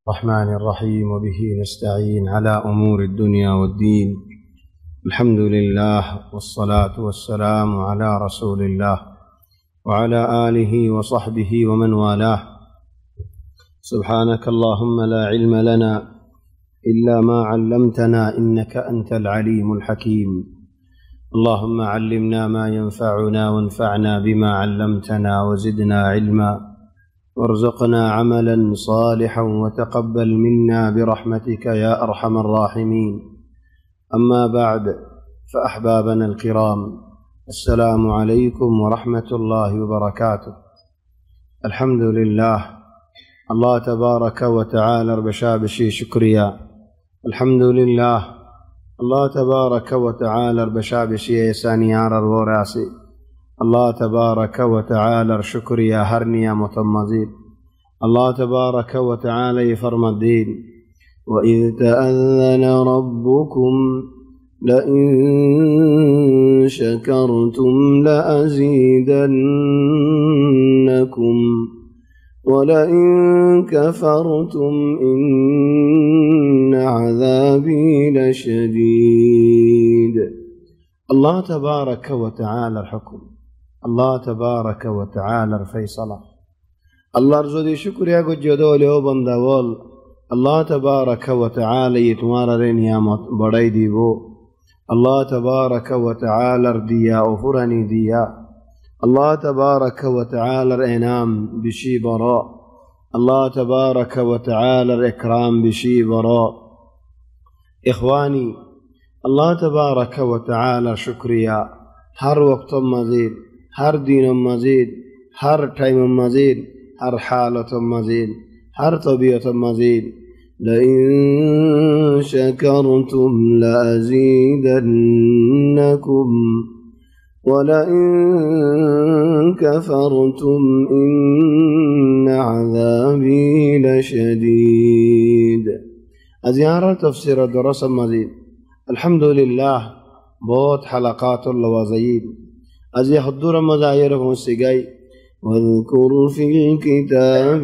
الرحمن الرحيم وبه نستعين على أمور الدنيا والدين. الحمد لله والصلاة والسلام على رسول الله وعلى آله وصحبه ومن والاه. سبحانك اللهم لا علم لنا إلا ما علمتنا إنك أنت العليم الحكيم. اللهم علمنا ما ينفعنا وانفعنا بما علمتنا وزدنا علما وارزقنا عملا صالحا وتقبل منا برحمتك يا أرحم الراحمين. أما بعد، فأحبابنا الكرام، السلام عليكم ورحمة الله وبركاته. الحمد لله، الله تبارك وتعالى بشابشي شكريا. الحمد لله، الله تبارك وتعالى بشابشي يسانيار الوراسي. الله تبارك وتعالى شكريا هرنيا متمزيد. الله تبارك وتعالى يفرم الدين. وإذ تأذن ربكم لئن شكرتم لأزيدنكم ولئن كفرتم إن عذابي لشديد. الله تبارك وتعالى الحكم، الله تبارك وتعالى الفيصلة. الله رزودي شكريا قد جدولي وبندوال. الله تبارك وتعالى يتوارر نعمت بڑائی دیبو. الله تبارك وتعالى رديا وفرني ديا. الله تبارك وتعالى الإنام بشي براء. الله تبارك وتعالى الإكرام بشي براء. إخواني، الله تبارك وتعالى شكريا هر وقت مزيد، هر دين مزيد، هر تايم مزيد، هر حالة مزيد، هر طبيعة مزيد. لئن شكرتم لأزيدنكم ولئن كفرتم إن عذابي لشديد. أزيارة تفسير الدرس المزيد. الحمد لله، بوت حلقات اللوازيد أزي حضور مزايرهم السجاي. واذكر في الكتاب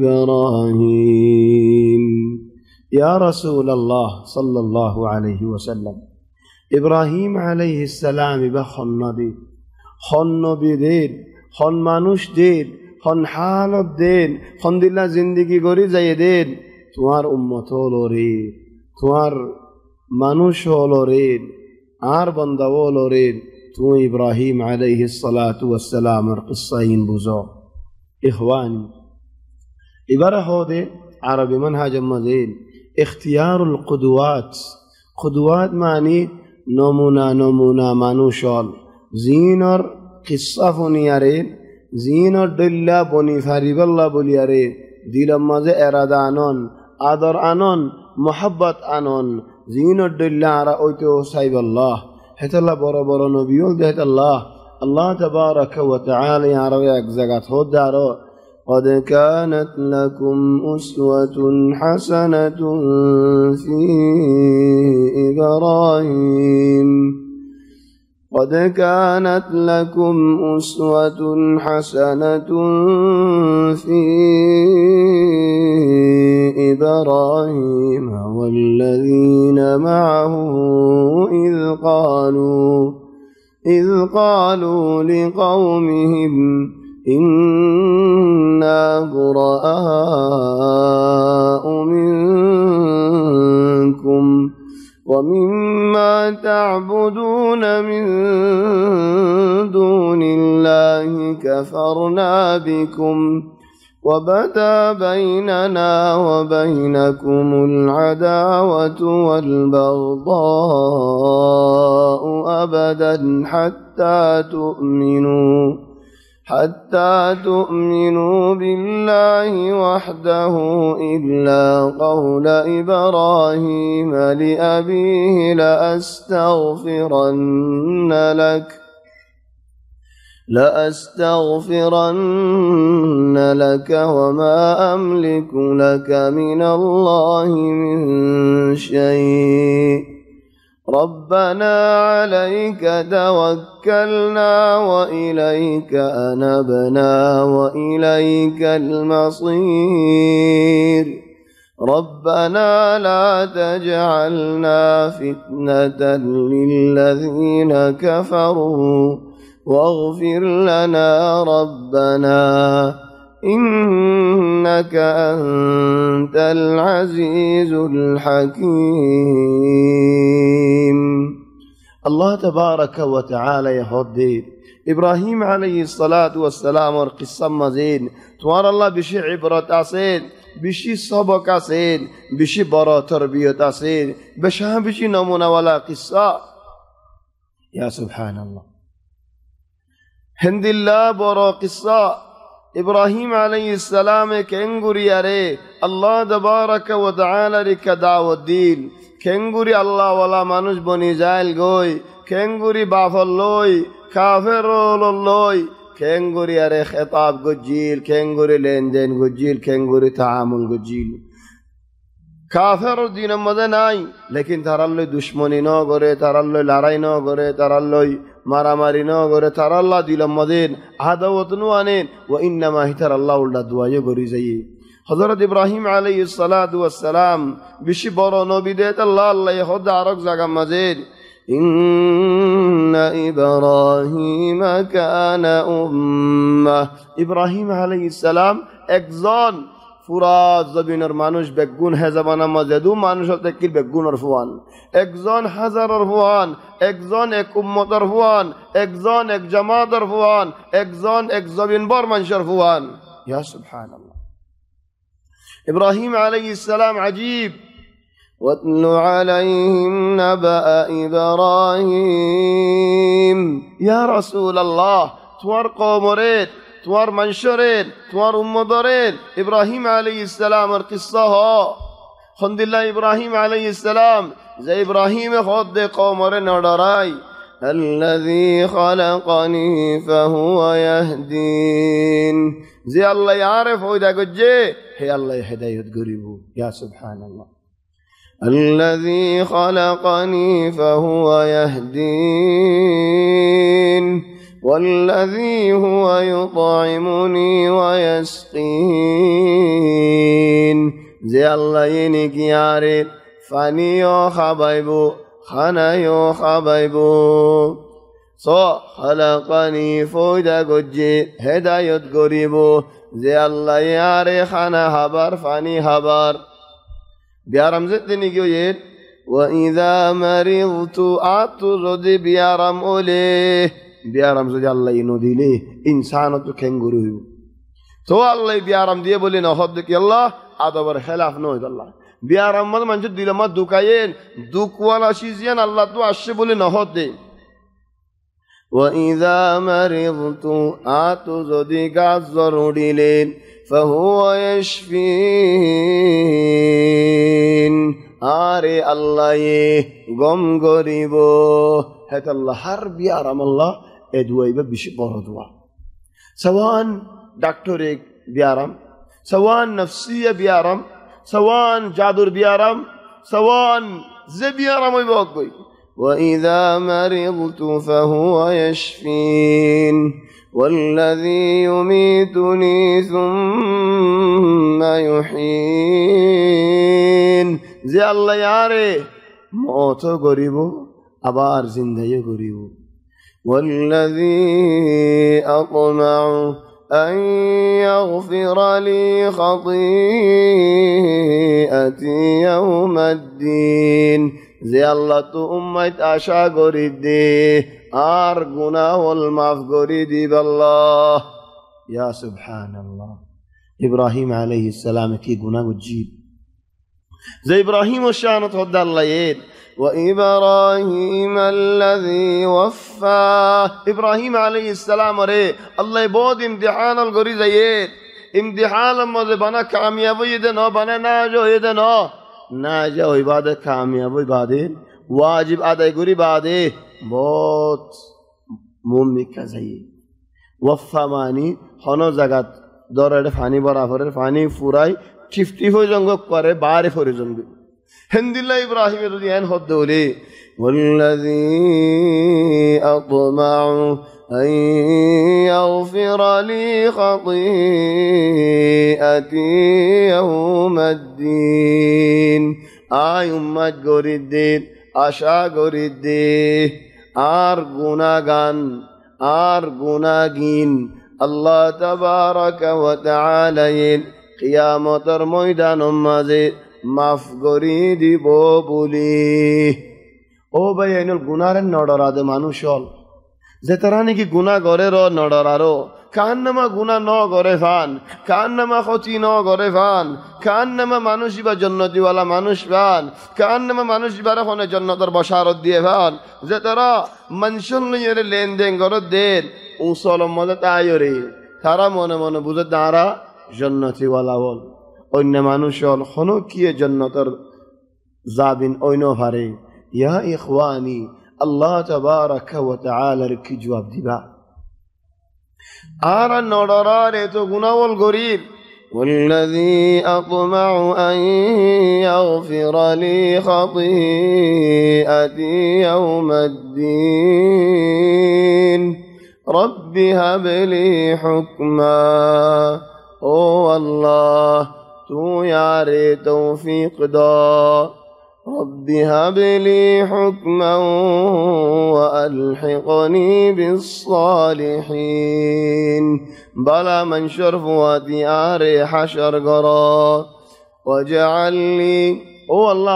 إبراهيم. يا رسول الله صلى الله عليه وسلم، إبراهيم عليه السلام بخن نبي، خن نبي دين، خن مانوش دين، خن حالت دين، خن دل زندگی گوری زي دين. توار امتو لورين، توار مانوش لورين، آر بندو لورين. تو إبراهيم عليه الصلاة والسلام القصين بزو. إخواني، إبراهيم دي عربي منهج مزين اختيار القدوات. قدوات معني نمونا مانوشال. زينر قصة فنيارين، زينر دلّا بني فاريب الله بليارين. دل مزه إرادة آنون، آدر آنون، محبت آنون. زينر دلّا عرا اوتو سايب الله. هت الله برا نبيول ده الله تبارك وتعالى يا روي أجزاء خود دارو. قد كانت لكم أسوة حسنة في إبراهيم. قد كانت لكم أسوة حسنة في إبراهيم والذين معه إذ قالوا لقومهم إنا براء منكم ومما تعبدون من دون الله كفرنا بكم وبدا بيننا وبينكم العداوة والبغضاء أبدا حتى تؤمنوا بالله وحده إلا قول إبراهيم لأبيه لأستغفرن لك وما أملك لك من الله من شيء ربنا عليك توكلنا وإليك أنبنا وإليك المصير ربنا لا تجعلنا فتنة للذين كفروا واغفر لنا ربنا إنك أنت العزيز الحكيم. الله تبارك وتعالى يهدي إبراهيم عليه الصلاة والسلام اور قصة مزين توار الله بشي عبرت آسين بشي سبق آسين بشي برا تربيت آسين بشي نمونا ولا قصة. يا سبحان الله هند الله برا قصة إبراهيم عليه السلام كنغوري أري الله تبارك وتعالى رك دعوة الدين كنغوري الله ولا منوش بني زائل غوي كنغوري بافلوي كافر لولوي كنغوري أري خطاب گجيل كنغوري لندن گجيل كنغوري تعامل گجيل كافر دين مدن آئی لیکن ترالله دشمنی نہ گره ترالله لڑائی نہ گره ترالله মারামারি না করে তার আল্লাহ দিলাম মদেন আদাওয়াত নু আনেন ওয়া ইন্নামা হিতার আল্লাহ উল্টা দুআয়ে করি যাই হযরত ইব্রাহিম আলাইহিস সালাতু ওয়াস সালাম বেশি বড় নবী দেত আল্লাহ আল্লাহ হদ আরক জায়গা মাঝে ইন্না ইব্রাহিম কানা উম্মাহ ইব্রাহিম আলাইহিস সালাম একজন পুরা জমিনের মানুষ বেগুন হে জামানা মাঝে দু মানুষ তেকিল বেগুনের ফুয়ান একজন হাজারের ফুয়ান একজন এক উম্মতের ফুয়ান একজন এক জামাতের ফুয়ান একজন এক জমিন বর মানুষের ফুয়ান। ইয়া সুবহানাল্লাহ ইব্রাহিম আলাইহিস সালাম আজীব ওয়াতলু আলাইহিম নাবা ইব্রাহিম ইয়া রাসূলুল্লাহ তোমার কওমের তোমার মানুষের তোমার উম্মতের ইব্রাহিম আলাইহিস সালামের কিসসা হ খন্দিল্লাহ ইব্রাহিম আলাইহিস সালাম যে ইব্রাহিম খোদ কওমের নডরাই আল্লাযী খালাকানি ফাহুয়া ইয়াহদিন যে আল্লাহ আরিফ হইদা গজে হে আল্লাহ হেদায়েত করিব। ইয়া সুবহানাল্লাহ আল্লাযী খালাকানি ফাহুয়া ইয়াহদিন والذي هو يطعمني ويسقين যে আল্লাহ ইনি কি আরে পানিও খাবাইবো খানায়ও খাবাইবো সো খালাকানি ফয়দা গজে হেদায়েত করিব যে আল্লাহ আরে খানা হাবার পানি হাবার বিয়ারাম যে তিনি কি হইত ওয়া ইযা মারিদতু আতু যদি বিয়ারাম ওলে বিয়ারাম যদি আল্লাহ ইনো দিলে ইনসান তো খেঙ্গুরি হইব তো আল্লাহ বিয়ারাম দিয়ে বলি না হদ কি আল্লাহ আদবের খেলাফ নয় আল্লাহ বিয়ারাম মত মানুষ দিলে মত দুকায়েন দুকওয়ালা সিজিয়ান আল্লাহ তো আসছে বলে না হদ দে ওয়া ইযা মারিদতু আতু যদি গাছ জরুরিলেন ফাহুয়া ইয়াশফিন আরে আল্লাহ গম গরিব হেত আল্লাহ হার বিয়ারাম আল্লাহ এ দুয়াইবা বেশি বড় দোয়া সওয়ান ডাক্তারে বিয়ারাম সওয়ান নফসিয়া বিয়ারাম সওয়ান জাদুর বিয়ারাম সওয়ান যে বিয়ারাম হইব কই وإذا مرضت فهو يشفين والذي يميتني ثم يحيين যে আল্লাহ ইয়ারে মত করিব আবার জিন্দাই করিব والذي أطمع أن يغفر لي خطيئتي يوم الدين যে আল্লাহ তো উম্মত আশা করি দে আর গুনাহ ওল মাফ করি দিব আল্লাহ। ইয়া সুবহানাল্লাহ ইব্রাহিম আলাইহিস সালাম কি গুনাহ গজিব যে ইব্রাহিম ও শানত হদ আল্লাহ এর وإبراهيم الذي وفى إبراهيم عليه السلام রে আল্লাহ বহুত ইমতিহান করি যায় ইমতিহান মধ্যে বানা কামিয়াব হইতে না বানা না হইতে না না যা ইবাদত কামিয়াব ইবাদত ওয়াজিব আদায় করি বাদে বহুত মুমিন কাজাই ওয়াফা মানি হনো জাগাত দরড়ে পানি বরাবরের পানি ফুরাই 50 হই জঙ্গ করে বারে ফরে জঙ্গ হিন্দিল্লাহ ইব্রাহিম যদি এন হদ দৌলে والذي أطمع أن يغفر لي خطيئتي يوم الدين آي উম্মত গরিবদের আশা গরিবদে আর গুনাহগান আর গুনাহগিন আল্লাহ তাবারাকা ওয়া তাআলা কিয়ামতের ময়দানের মাঝে মাফ করি দিব বলি ও ভাই এনল গুনাহের নডরাদে মানুষ হল যে তারা নাকি গুনাহ করে নডরারো কান্নামা গুনাহ ন করে ফান কান্নামা ক্ষতি ন করে ফান কান্নামা মানুষ বা জন্নতিওয়ালা মানুষ ফান কান্নামা মানুষ বা রখনে জন্নতর বশারত দিয়ে ফান যে তারা মানুষের নিয়ে লেনদেন করে দেন উসল মদে তাইরে তারা মনে মনে বুঝে তারা জন্নতিওয়ালা বল অন্য মানুষ হল কোনো কিয়ে জন্নতর যাবিন অন্য ভারে ইয়া ইখওয়ানি আল্লাহ তাবারাকা ওয়া তাআলার কি জবাব দিবা আর নডরার এত গুনাহল গরিব والذي أطمع أن يغفر لي خطيئتي يوم الدين رب هب لي حكما أو الله تو يار توفيق دا رب هب لي حكما وألحقني بالصالحين بلا من شرف وديار حشر قرا واجعل لي هو الله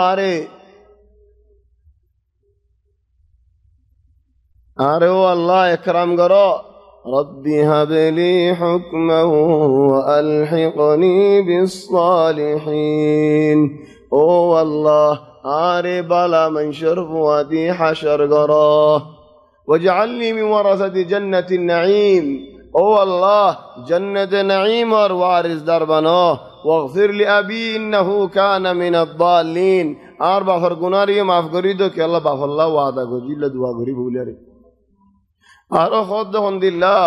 أري هو الله إكرام قرا رب هب لي حكما وألحقني بالصالحين هو الله آري بلا من شرف وادي حشر قراه واجعلني من ورثة جنة النعيم هو الله جنة نعيم وارث دربنا واغفر لأبي إنه كان من الضالين أربع فرقناري معف قريدو كي الله بافر الله وعدا قجيل دعا قريب وليري أرى خدهم الله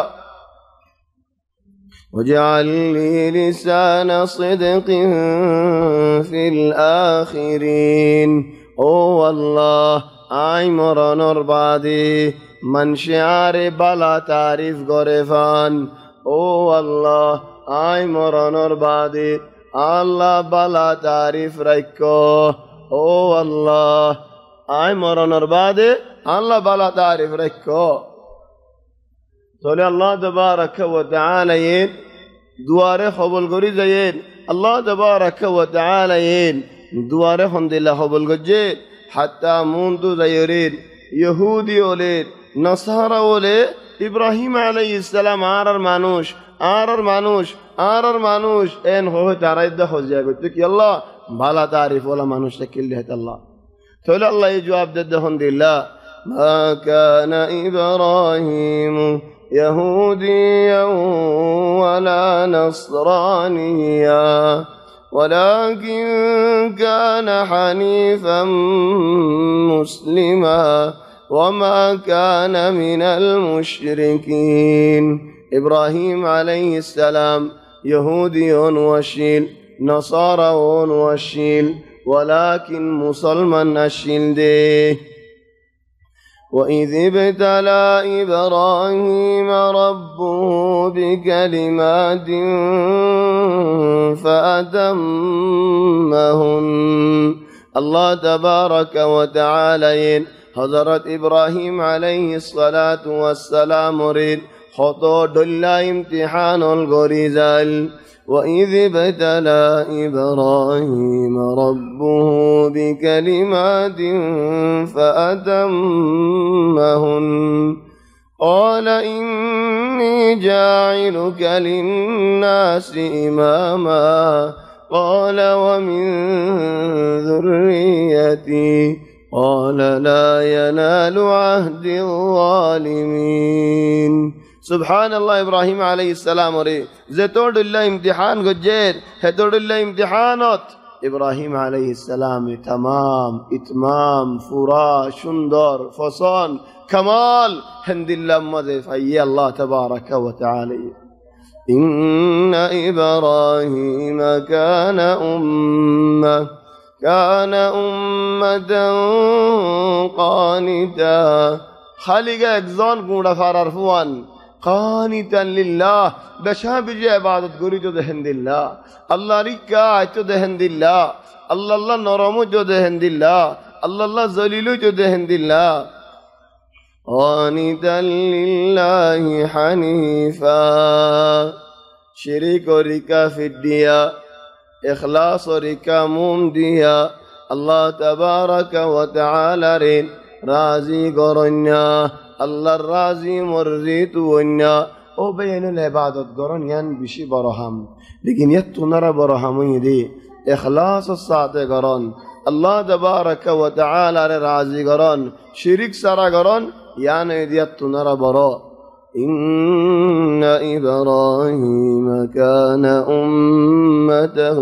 واجعل لي لسان صدق في الآخرين أو الله آي مرنور بعدي من شعر بلا تعريف غرفان أو الله آي مرنور بعدي الله بلا تعريف ريكو أو الله آي مرنور بعدي الله بلا تعريف ريكو تولي الله تبارك وتعالى دواره خبل قري زين الله تبارك وتعالى دواره حمد الله خبل قجين حتى منذ زيرين يهودي ولين نصارى ولين إبراهيم عليه السلام آرر مانوش إن هو تعريد ده خوزيا قلت لك يلا بلا تعرف ولا مانوش تكل لهت الله تولي الله يجواب ده حمد الله ما كان إبراهيم يهوديا ولا نصرانيا ولكن كان حنيفا مسلما وما كان من المشركين إبراهيم عليه السلام يهودي وشيل نصارى وشيل ولكن مسلمان أشيل ديه وإذ ابتلى إبراهيم ربه بكلمات فأتمهن الله تبارك وتعالى حضرت إبراهيم عليه الصلاة والسلام ريد خطو دلا امتحان الغريزال وإذ ابتلى إبراهيم ربه بكلمات فأتمهن قال إني جاعلك للناس إماما قال ومن ذريتي قال لا ينال عهد الظالمين سبحان الله إبراهيم عليه السلام زتود الله امتحان قجير هتود الله امتحانات إبراهيم عليه السلام تمام إتمام فرا شندر فصان كمال هند الله مذف أي الله تبارك وتعالى إن إبراهيم كان أمة قانتا خالق اكزان قودا فاررفوان قانتا لله بشابج عبادت قري جو دهن الله الله ركا عجو دهن الله الله الله نرمو جو دهن الله الله الله زليلو جو دهن الله قانتا لله حنيفا شريك ركا في الديا إخلاص ركا ممديا الله تبارك وتعالى رين رازي قرنيا الله الرازي مرزيت ونيا او بين العبادة قرنيا بشي برهم لكن يتو نرى برهمي دي إخلاص الساعة قرن الله تبارك وتعالى رازي قرن شريك سرى قرن يعني يتو نرى برا إن إبراهيم كان أمته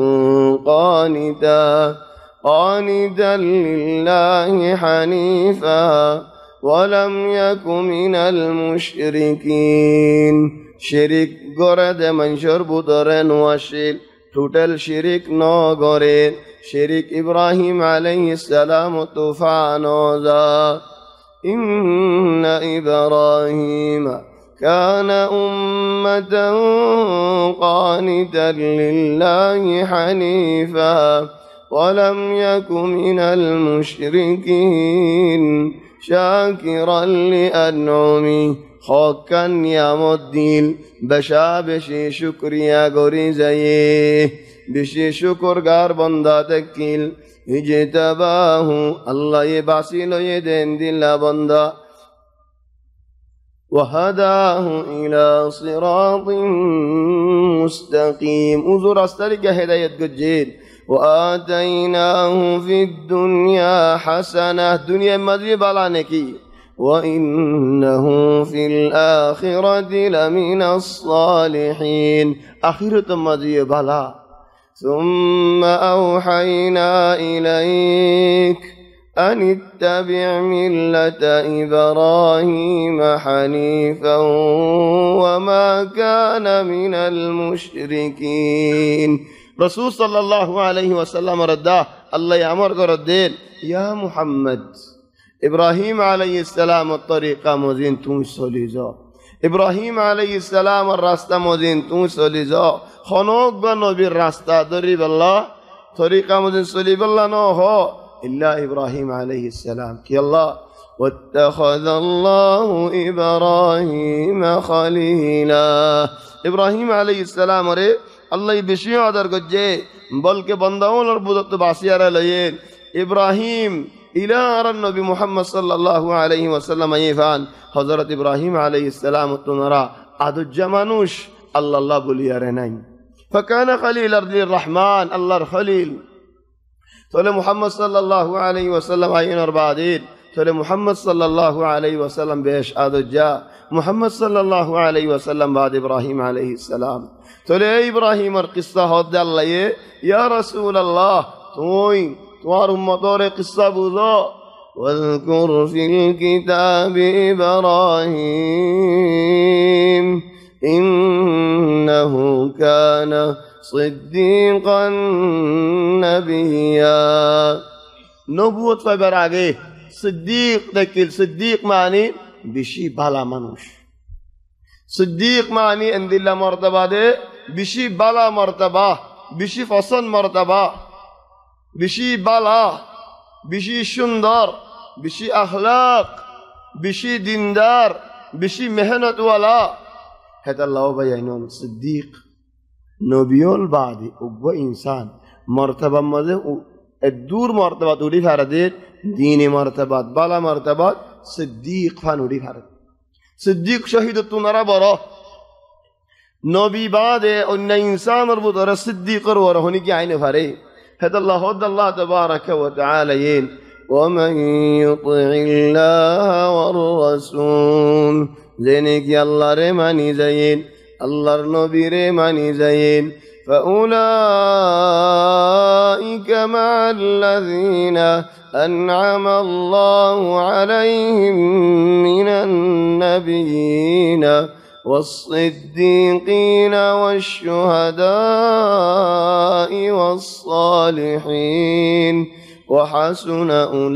قانتا لله حنيفا ولم يك من المشركين شرك قرد من شرب درن وشيل توتل شرك ناغرين شرك إبراهيم عليه السلام طوفانوزا إن إبراهيم كان أمة قانتا لله حنيفا ولم يك من المشركين شاكرا لأنعمه خوكا يا مدين بشا بشي شكر يا غريزيه بشي شكر غار بندا تكيل اجتباه الله يبعثي له يدين دل بندا وهداه إلى صراط مستقيم أزور أسترك هداية قجيل وآتيناه في الدنيا حسنة دنيا مذيب على نكي وإنه في الآخرة لمن الصالحين آخرة مذيب على ثم أوحينا إليك أن اتبع ملة إبراهيم حنيفا وما كان من المشركين رسول صلى الله عليه وسلم رده الله يأمر قردين يا محمد إبراهيم عليه السلام الطريقة مزين تونسوليزا إبراهيم عليه السلام الراستا مزين تونسوليزا خنوق بنبي الراستا دريب الله طريقة مزين سوليب الله نوهو إلا إبراهيم عليه السلام كي الله واتخذ الله إبراهيم خليلا إبراهيم عليه السلام ري الله بشيء عذر قجّي بلکہ بنداؤں اور بدت باسیار لین إبراهيم إلى النبي محمد صلى الله عليه وسلم يفعل حضرت إبراهيم عليه السلام تنرى عدو الجمانوش الله بولي رنين فكان خليل الرحمن الله الخليل تولى محمد صلى الله عليه وسلم عين أربعين تولى محمد صلى الله عليه وسلم بيش عدو جاء محمد صلى الله عليه وسلم بعد إبراهيم عليه السلام تولى إبراهيم القصة هد الله يا رسول الله توار أمطور قصة بذا واذكر في الكتاب إبراهيم إنه كان صديقا نبيا نبوت فبراغي صديق دكيل صديق معني بشي بالا منوش صديق معني عند الله مرتبة ده بشي بالا مرتبة بشي فصل مرتبة بشي بالا بشي شندار بشي أخلاق بشي ديندار بشي مهنة ولا هذا الله بيانون صديق نبيول بعدي أبو إنسان مرتبة ماذا الدور مرتبة تولي فرديت ديني مرتبة بالا مرتبة صديق فنولي فرد صديق شهيد التنرى برا نبي بعد أن إنسان ربط صديق ورهوني كي عين فري هذا الله تبارك وتعالى ين ومن يطع الله والرسول زينك يالله رماني زين الله النبي رماني زين فأولئك مع الذين أنعم الله عليهم من النبيين والصديقين والشهداء والصالحين وحسن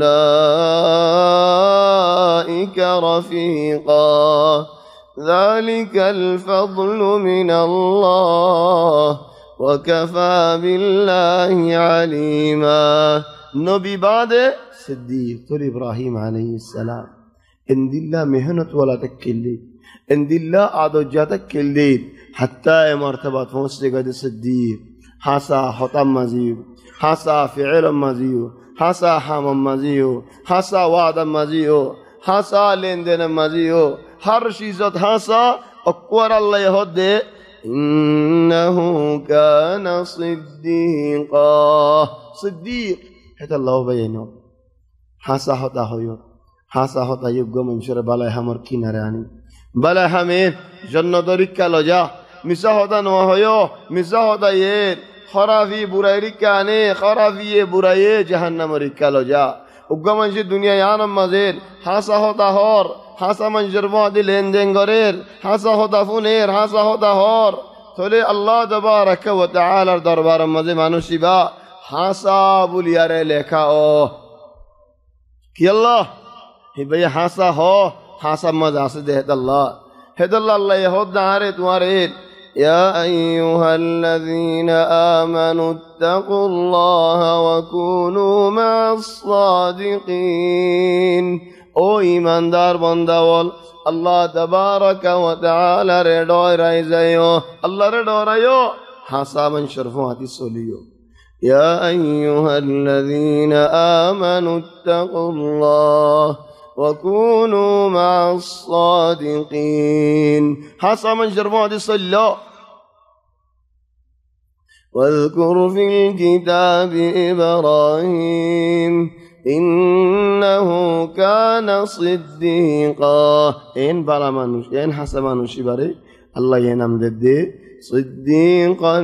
أولئك رفيقا ذلك الفضل من الله وكفى بالله عليما. نبي بعد صديق تقول إبراهيم عليه السلام إن الله مهنة ولا تكلي إن الله عدوجاتك كليل حتى مرتبة فوسقة صديق حسا حطم مزيو حسا فعل مزيو حسا حمم مزيو حسا وعد مزيو حسا لندن مزيو هر چیزت حسا اکور الله يهد إنه كان صديقا صديق هذا الله بينه حسا حتا هيو حسا حتا يبقى منشر بلا همر كيناراني بلا همين جنة دريكا لجا مسا حتا نوهيو مسا حتا يه خرافي برايري كاني خرافي براي جهنم ريكا لجا يبقى منشر دنيا يانم مزيد حسا حتا هور حسا منشر بعد لندن غرير حسا حتا فونير حسا حتا هور تولي الله تبارك وتعالى دربار مزيد مانوشي با حسا بولياره لكا او كي الله هي حسا هو حسا مزاس ده هد الله يهود دارت وارد يا أيها الذين آمنوا اتقوا الله وكونوا مع الصادقين او ایمان دار بنداول الله تبارك وتعالى ردوي رايزايو الله ردورايو حسا من شرفواتي سوليو يا أيها الذين آمنوا اتقوا الله وكونوا مع الصادقين حسا من شرفواتي سوليو واذكر في الكتاب إبراهيم إنه كان صديقا إن بلا منوش إن حسب منوش باري الله ينام ددي صديقا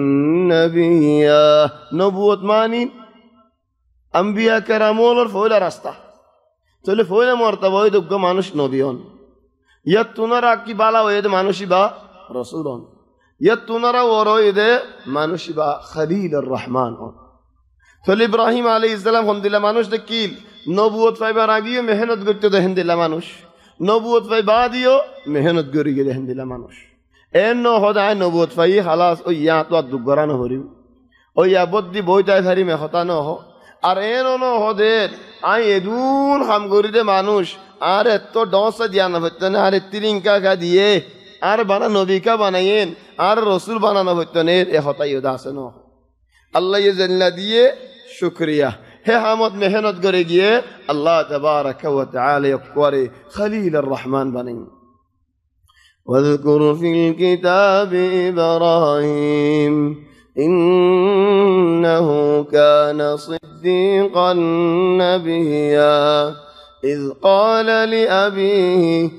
نبيا نبوت مانين أنبياء كرامول فولا راستا تولي فولا مرتبة يدقى منوش نبيون يتونا راكي بالا ويد منوشي با رسولون يتونا را ورو يد منوشي با خليل الرحمن تولي إبراهيم عليه السلام هم دل منوش دكيل نبوت فايبر آگيو مهنت گرتو دهن دل منوش نبوت فايباديو مهنت گريگه دهن دل منوش إنه هذا نبوت فاي خلاص أو ياتوا دكورانه هريو أو يابد بويتاي ثري مخطانه هو أرينه هذا أي يدون هم گريده منوش أره تو دانس ديانا فتنه أره ترينكا كديه أره بنا نبي كا بناين أره رسول بنا نفتنه إيه هذا يداسنه الله يزن لديه شكريا هي حمد مهنت گريگيه الله تبارك وتعالى يقوري خليل الرحمن بنين واذكر في الكتاب إبراهيم إنه كان صديقا نبيا إذ قال لأبيه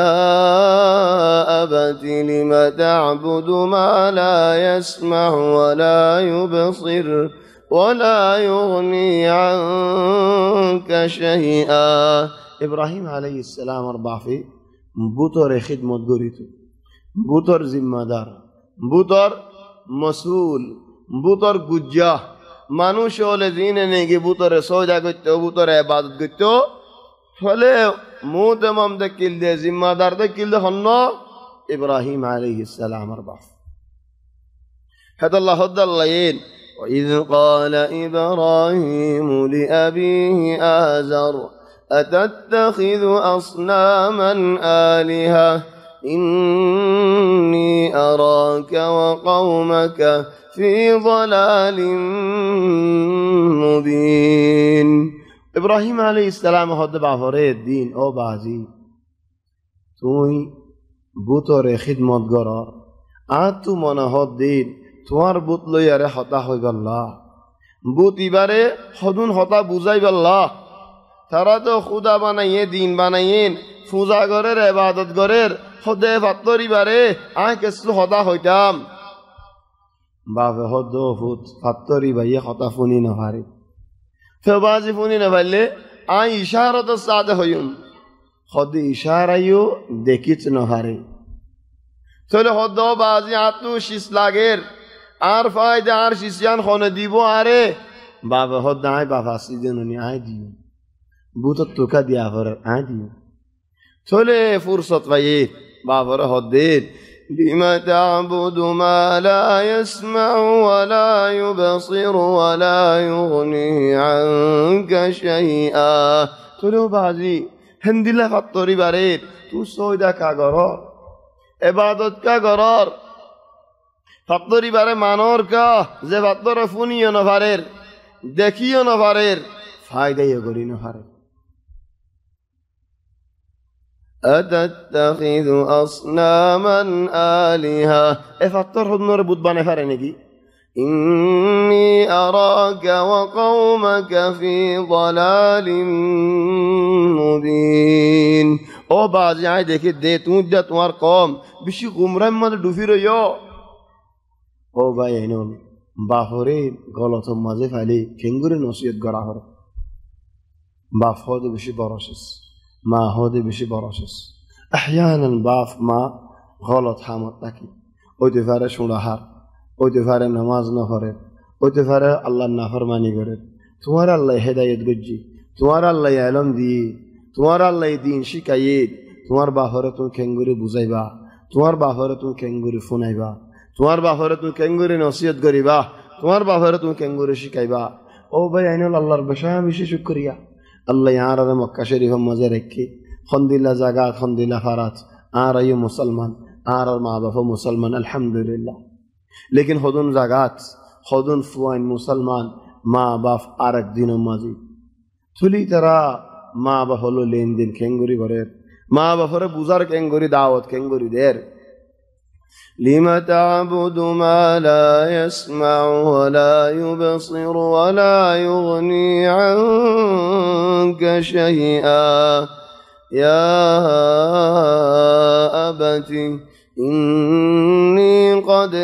يا أبت لم تعبد ما لا يسمع ولا يبصر ولا يغني عنك شيئا. إبراهيم عليه السلام أربع فيه بطر خدمت گریتو بطر ذمہ بطر مسئول بطر گجا মানুষ হলে দিনে নেগে বুতরে সওজা করতে বুতরে ইবাদত করতে ফলে মুতামাম দেকিল দে জিম্মাদার দেকিল দে হন্ন ইব্রাহিম আলাইহিস সালাম আরবা হাদাল্লাহ হাদাল্লাহিন وإذ قال إبراهيم لأبيه آزر أتتخذ أصناما آلهة إني أراك وقومك في ضلال مبين. إبراهيم عليه السلام هذا بعفره الدين أو بعزي توي بطور خدمة قرار عادتو من هذا الدين توار بطلو يرى حطا خوي الله بوت إبارة خدون حطا بوزاي بالله ترى تو خدا بنايه دين بنايين فوزا غرر عبادت غرر خدا فطری باره آن کسلو خدا خویدم بافه خدا فوت فطری بایه خدا فونی نفاری فبازی فونی نفرله آن اشارت ساده هیون خدا اشاره یو دکیت نفاری تول خدا بازی آتو شیس لاگر آر فایده آر شیسیان خونه دیبو آره বাবা হদ আয় বাবা সিজননি আয় দিও বুতত তোকা দিয়া ভরে আয় দিও চলে ফুরসত পাইয়ে বাবার হদ্দের لم تعبد ما لا يسمع ولا يبصر ولا يغني عنك شيئا চলো বাজি হেন্দিলা ফাত্তরি বারের তু সয়দা কা গরর ইবাদত কা গরর ফাত্তরি বারে মানর কা যে ফাত্তর ফুনিও না পারের দেখিও না পারের ফায়দাইও করি না পারে أتتخذ أصناما آلهة إفطر هدنور بود بانه فرنگی إني أراك وقومك في ضلال مبين او بعضی آئی دیکھے دے تونجا تمہار قوم بشی غمرم مد ڈوفی رو یو او بھائی اینون بافوری غلط مازه فعلی کنگوری نصیت گرا ہر بافود بشی براشس ما هذا بشي براشس أحيانا باف ما غلط حامد لكن أو تفارق شنهار أو تفارق نماز نفرد أو تفارق الله نافرمانی کرد تمہارا الله هدایت گجی تمہارا الله علم دی تمہارا الله دین شکایت تمہار باهرتون کنگوری بوزایبا تمہار باهرتون کنگوری فونایبا تمہار باهرتون کنگوری نصیحت کریبا تمہار باهرتون کنگوری شکایبا او بیانول الله ربشا بشی شکریہ الله يعرض مكة شريفا مزاركي خندلا زاغات خندلا فارات آرأي مسلمان آرأ معضف مسلمان الحمد لله لكن خدون زاغات خدون فوين مسلمان ما باف آرك دين مازي تولي ترى ما بافلو لين دين كنغوري برير ما بافر بوزار كنغوري دعوت كنغوري دير لم تعبد ما لا يسمع ولا يبصر ولا يغني عنك شيئا يا أبت إني قد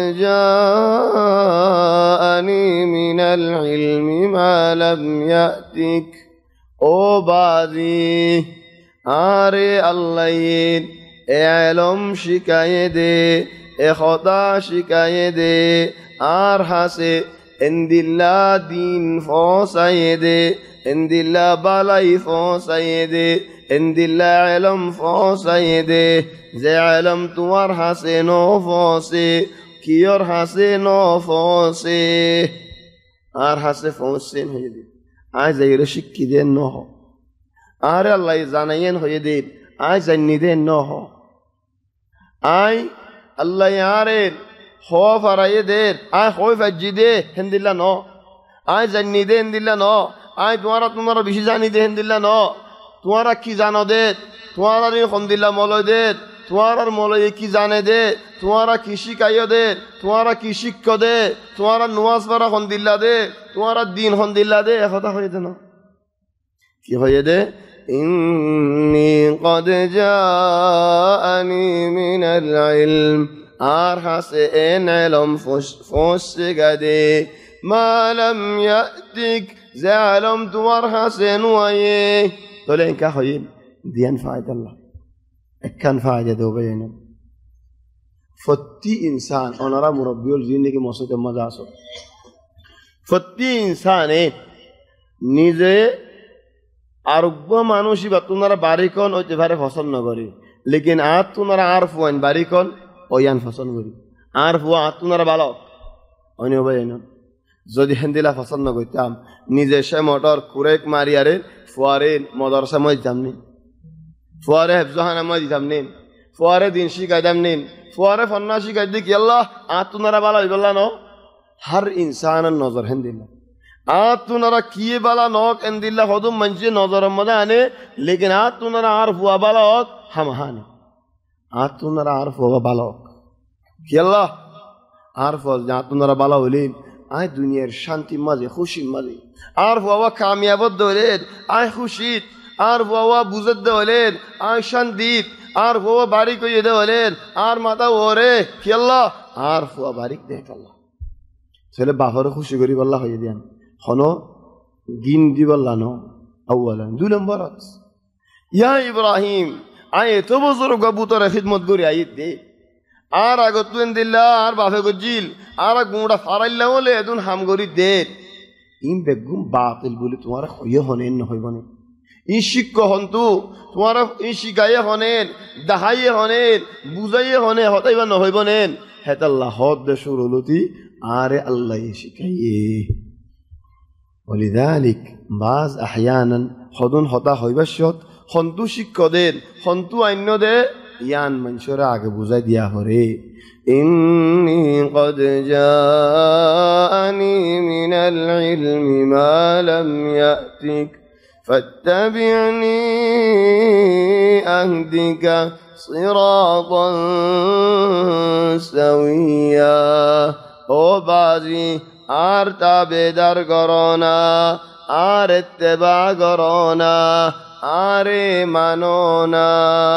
جاءني من العلم ما لم يأتك أو بعدي آري الليل علم شكايدي خطا شکایده آرحاسه اندلا دین فوسایده اندلا بالای فوسایده اندلا علم فوسایده زی علم تو آرحاسه نو فوسه کی آرحاسه نو فوسه آرحاسه فوسه هیده آی زیر شکی ده نو آره الله زانین هیده آی زنیده نو آی الله يعرف خوف رايدر آي خوف الجدي هند الله نو آي زنيده هند الله نو آي تمہارا بشي زنيده هند الله نو تمہارا کی جانو دے تمہارا ري هند الله مولو دے تمہارا مولو کی جانے دے تمہارا کی شکایو دے تمہارا کی شکو دے تمہارا نواز برا هند الله دے تمہارا دین هند الله دے خدا ہوئے دے نا کی ہوئے دے إني قد جاءني من العلم أرحس إن علم فسقدي ما لم يأتك زعلم تورحس ويه تولين كخيل ديان فائدة الله كان فائدة دوبينا فتي إنسان أنا را مربي الجين كي موسط مزاسو فتي إنسان نيزه আরব্য মানুষই বা তোমরা বাড়িকন ওই যেভাবে ফসল ন করি লেকিন আর তোমরা আর ফুয়ান বাড়িকন ওয়ান ফসল করি আর ফুয়া আর তোমরা ভালো অন্য ভাই না যদি হেন্দিলা ফসল ন করতাম নিজে সে মোটর কুরেক মারিয়ারে ফুয়ারে মদরসা মই দিতাম নি ফুয়ারে হেফজহানা মই দিতাম নি ফুয়ারে দিন শিখাইতাম নি ফুয়ারে ফন্না শিখাই দি কি আল্লাহ আর তোমরা ভালো হইবল্লা ন হর ইনসানের নজর হেন্দিলা آت تو نرا کیے بالا نوک اندلہ خودم منچے نظر مدانے لیکن آت تو نرا عارف ہوا بالا اوک ہم ہانے آت تو نرا عارف ہوا بالا اوک کی اللہ عارف ہوا جہاں تو نرا بالا ولین آئے دنیا شانتی مزے خوشی مزے عارف ہوا کامیابت دولید آئے خوشید عارف ہوا بوزت دولید آئے شاندید عارف ہوا باریک ہوئی دولید عار ماتا وورے کی اللہ عارف ہوا باریک دیکھ اللہ چلے باہر خوشی گریب اللہ ہوئی دیان خنو دين دي والله نو أولا دول مبارات يا إبراهيم آية تبصر قبوطة خدمة قري آية دي آرا قطوين دي الله آر بافي قجيل آرا قمرا فارا الله ولي دون هم قري دي این بگم باطل بولی تمہارا خویه هنین نهوی بانه این شک هنتو تمہارا این شکایه هنین دهایه هنین بوزایه هنه هتای با نهوی بانه هت الله حد شرولوتی آره الله شکایه ولذلك بعض احيانا خودون هتا هوی بشد هنتو شک دین هنتو اینو ده یان منشور آگه بوزای دیا هره إني قد جاءني من العلم ما لم يأتك فاتبعني أهدك صراطا سويا او بازی آر تابدار کرونا آر اتباع کرونا آر مانونا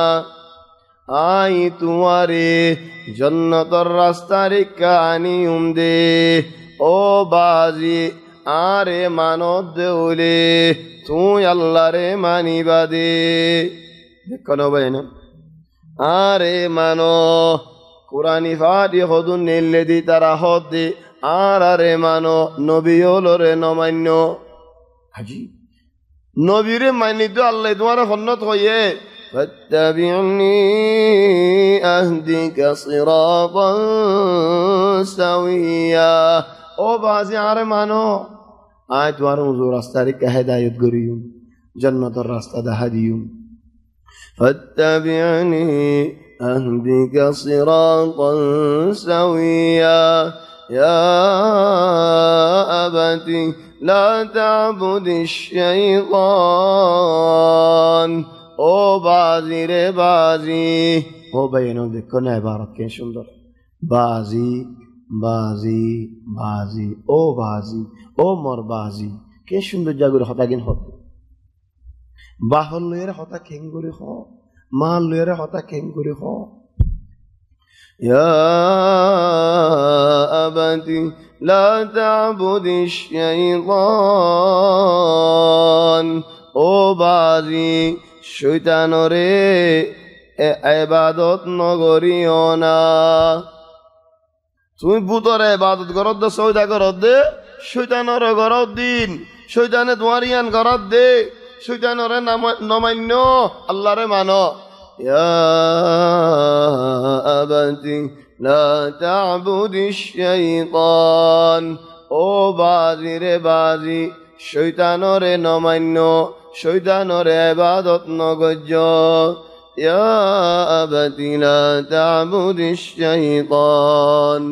آئی تمہاری جنتر راستہ رکھانیم دے او بازی آرے مانو دولے تو اللہ رے مانی با دے دیکھنو بھائینا آرے مانو قرآنی فاتی خودن نیلے دی ترہ خود دے آرے مانو نبیولو رے نمانو عجیب نبی رے مانی تو اللہ تمہارا خنت ہوئے فاتبعني أهدك صراطا سويا او بازی آره مانو آیت وارم حضور راستاری که هدایت گریوم جنت راست ده هدیوم فاتبعني أهدك صراطا سويا يا أبتي لا تعبد الشيطان او بازی رے بازی او بینوں دیکھو نا عبارت کے سندر بازی بازی بازی او مر بازی کے سندر جاگوری خطا گین خط باہر لویرے خطا کھنگوری خو مال لویرے خطا کھنگوری خو یا ابتی لا تعبد الشیطان او بازی শয়তানরে ইবাদত নগরিও না তুমি বুতরে ইবাদত করত দে সওদা করত দে শয়তানরে করত দিন শয়তানে তোমার ইয়ান করত দে শয়তানরে নমান্য আল্লাহরে মানো ইয়া আবাতি লা তা'বুদিশ শাইতান ও বাজি রে বাজি শয়তানরে নমান্য শয়তানর ইবাদত নগজ্য ইয়া আবাতি লা তা'বুদিশ শাইতান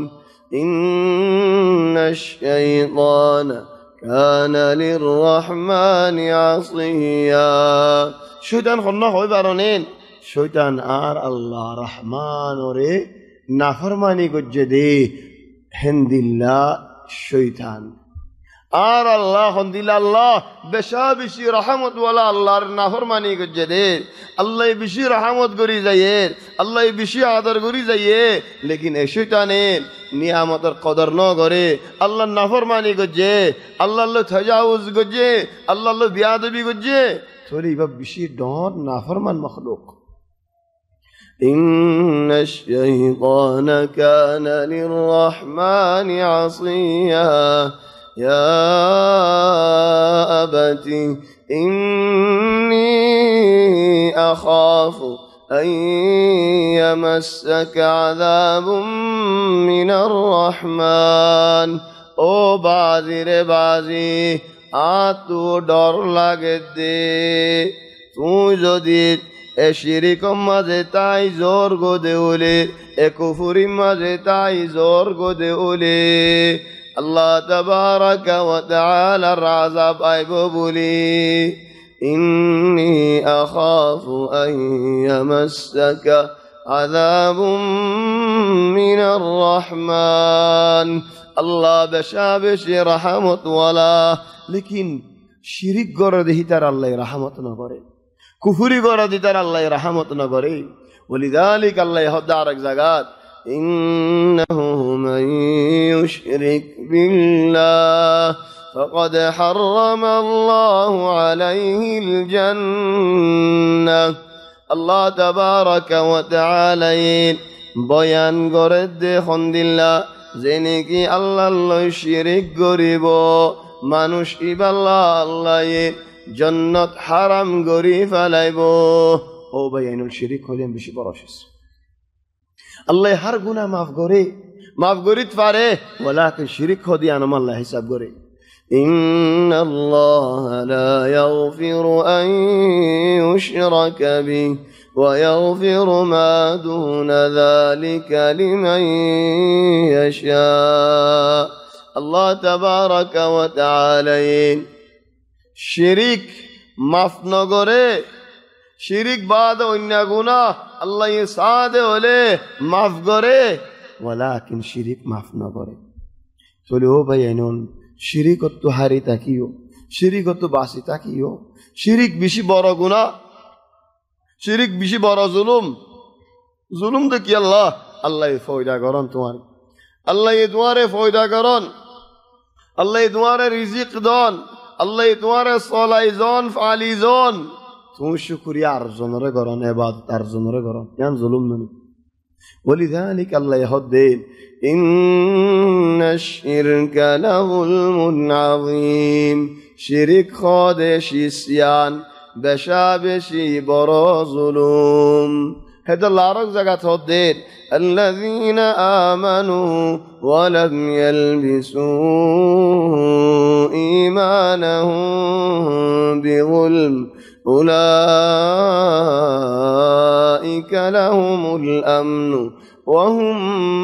ইন্নাশ শাইতানা কানা লিররহমানি আসিয়া শয়তান খন্না হই বারনেন শয়তান আর আল্লাহ রহমানরে নাফরমানি গজ্জে দে হিন্দিল্লাহ শয়তান আর আল্লাহ হন্দিল্লা আল্লাহ বেশা বেশি রহমত ওয়ালা আল্লাহর নাফরমানি গজ্জে দে আল্লাহ বেশি রহমত করি যাইয়ে আল্লাহ বেশি আদর করি যাইয়ে লেকিন এ শয়তানে নিয়ামতের কদর ন করে আল্লাহর নাফরমানি গজ্জে আল্লাহ তাজাউজ গজ্জে আল্লাহ বিয়াদবি গজ্জে থোড়ি বা বেশি ডর নাফরমান মখলুক إن الشيطان كان للرحمن عصيا يا أبتي إني أخاف أن يمسك عذاب من الرحمن أو بازي ري بازي آتو دور لگت دي تو جديد এ শিরিকম মাঝে তাই জোর গোদে ওলে এ কুফুরি মাঝে তাই জোর গোদে ওলে আল্লাহ তাবারাকা ওয়া তাআলার আযাব আইব বলি ইন্নী আখাফু আন ইয়ামাসসাকা আযাবুম মিনার রহমান আল্লাহ বেশা বেশি রহমত ওয়ালা লেকিন শিরিক করে দেহি তার আল্লাহ রহমত না করে কুফুরি করা দিতার আল্লাহ রহমত না করে ওলিযালিক আল্লাহ হদা আরেক জায়গাত ইন্নাহু মান ইউশরিক বিল্লাহ ফাকাদ হারামা আল্লাহু আলাইহিল জান্নাহ আল্লাহ তাবারাকা ওয়া তাআলা বয়ান করে দে হন্দিল্লা যে নাকি আল্লাহর শিরিক করিব মানুষ ইবাল্লাহ আল্লাহ জন্নত হারাম গরি ফেলাইব ও ভাই আইনুল শিরিক হইলেন বেশি বড় শেষ আল্লাহ হার গুনাহ মাফ করিতে পারে ওয়ালাকিন শিরিক হদি আনম আল্লাহ হিসাব করে ইন্নাল্লাহা লা ইয়াগফিরু আন ইউশরাকা বিহি ওয়া ইয়াগফিরু মা দুনা যালিকা লিমান ইয়াশা আল্লাহ তাবারাকা ওয়া তাআলা শিরিক মাফ নগরে শিরিক বাদ অন্য গুনাহ আল্লাহ সাদে হলে মাফ করে ওয়ালাকিন শিরিক মাফ না করে চলে ও ভাই এনন শিরিক তো হারি তাকিও শিরিক তো বাসি তাকিও শিরিক বেশি বড় গুনাহ শিরিক বেশি বড় জুলুম তো কি আল্লাহ ফয়দা করন তোমার আল্লাহ তোমারে ফয়দা করন আল্লাহ তোমারে রিজিক দন আল্লাহ তোমারে সলাইজন ফালিজন তুমি শুকরিয়া আর জনরে করন ইবাদত আর জনরে করন ইয়ান জুলুম ননি ولذلك الله يهدين إن الشرك لظلم عظيم شرك خادش يسيان بشابشي برا ظلم هذا الله رك زكاة هدين الذين آمنوا ولم يلبسوا إيمانهم بظلم أولئك لهم الأمن وهم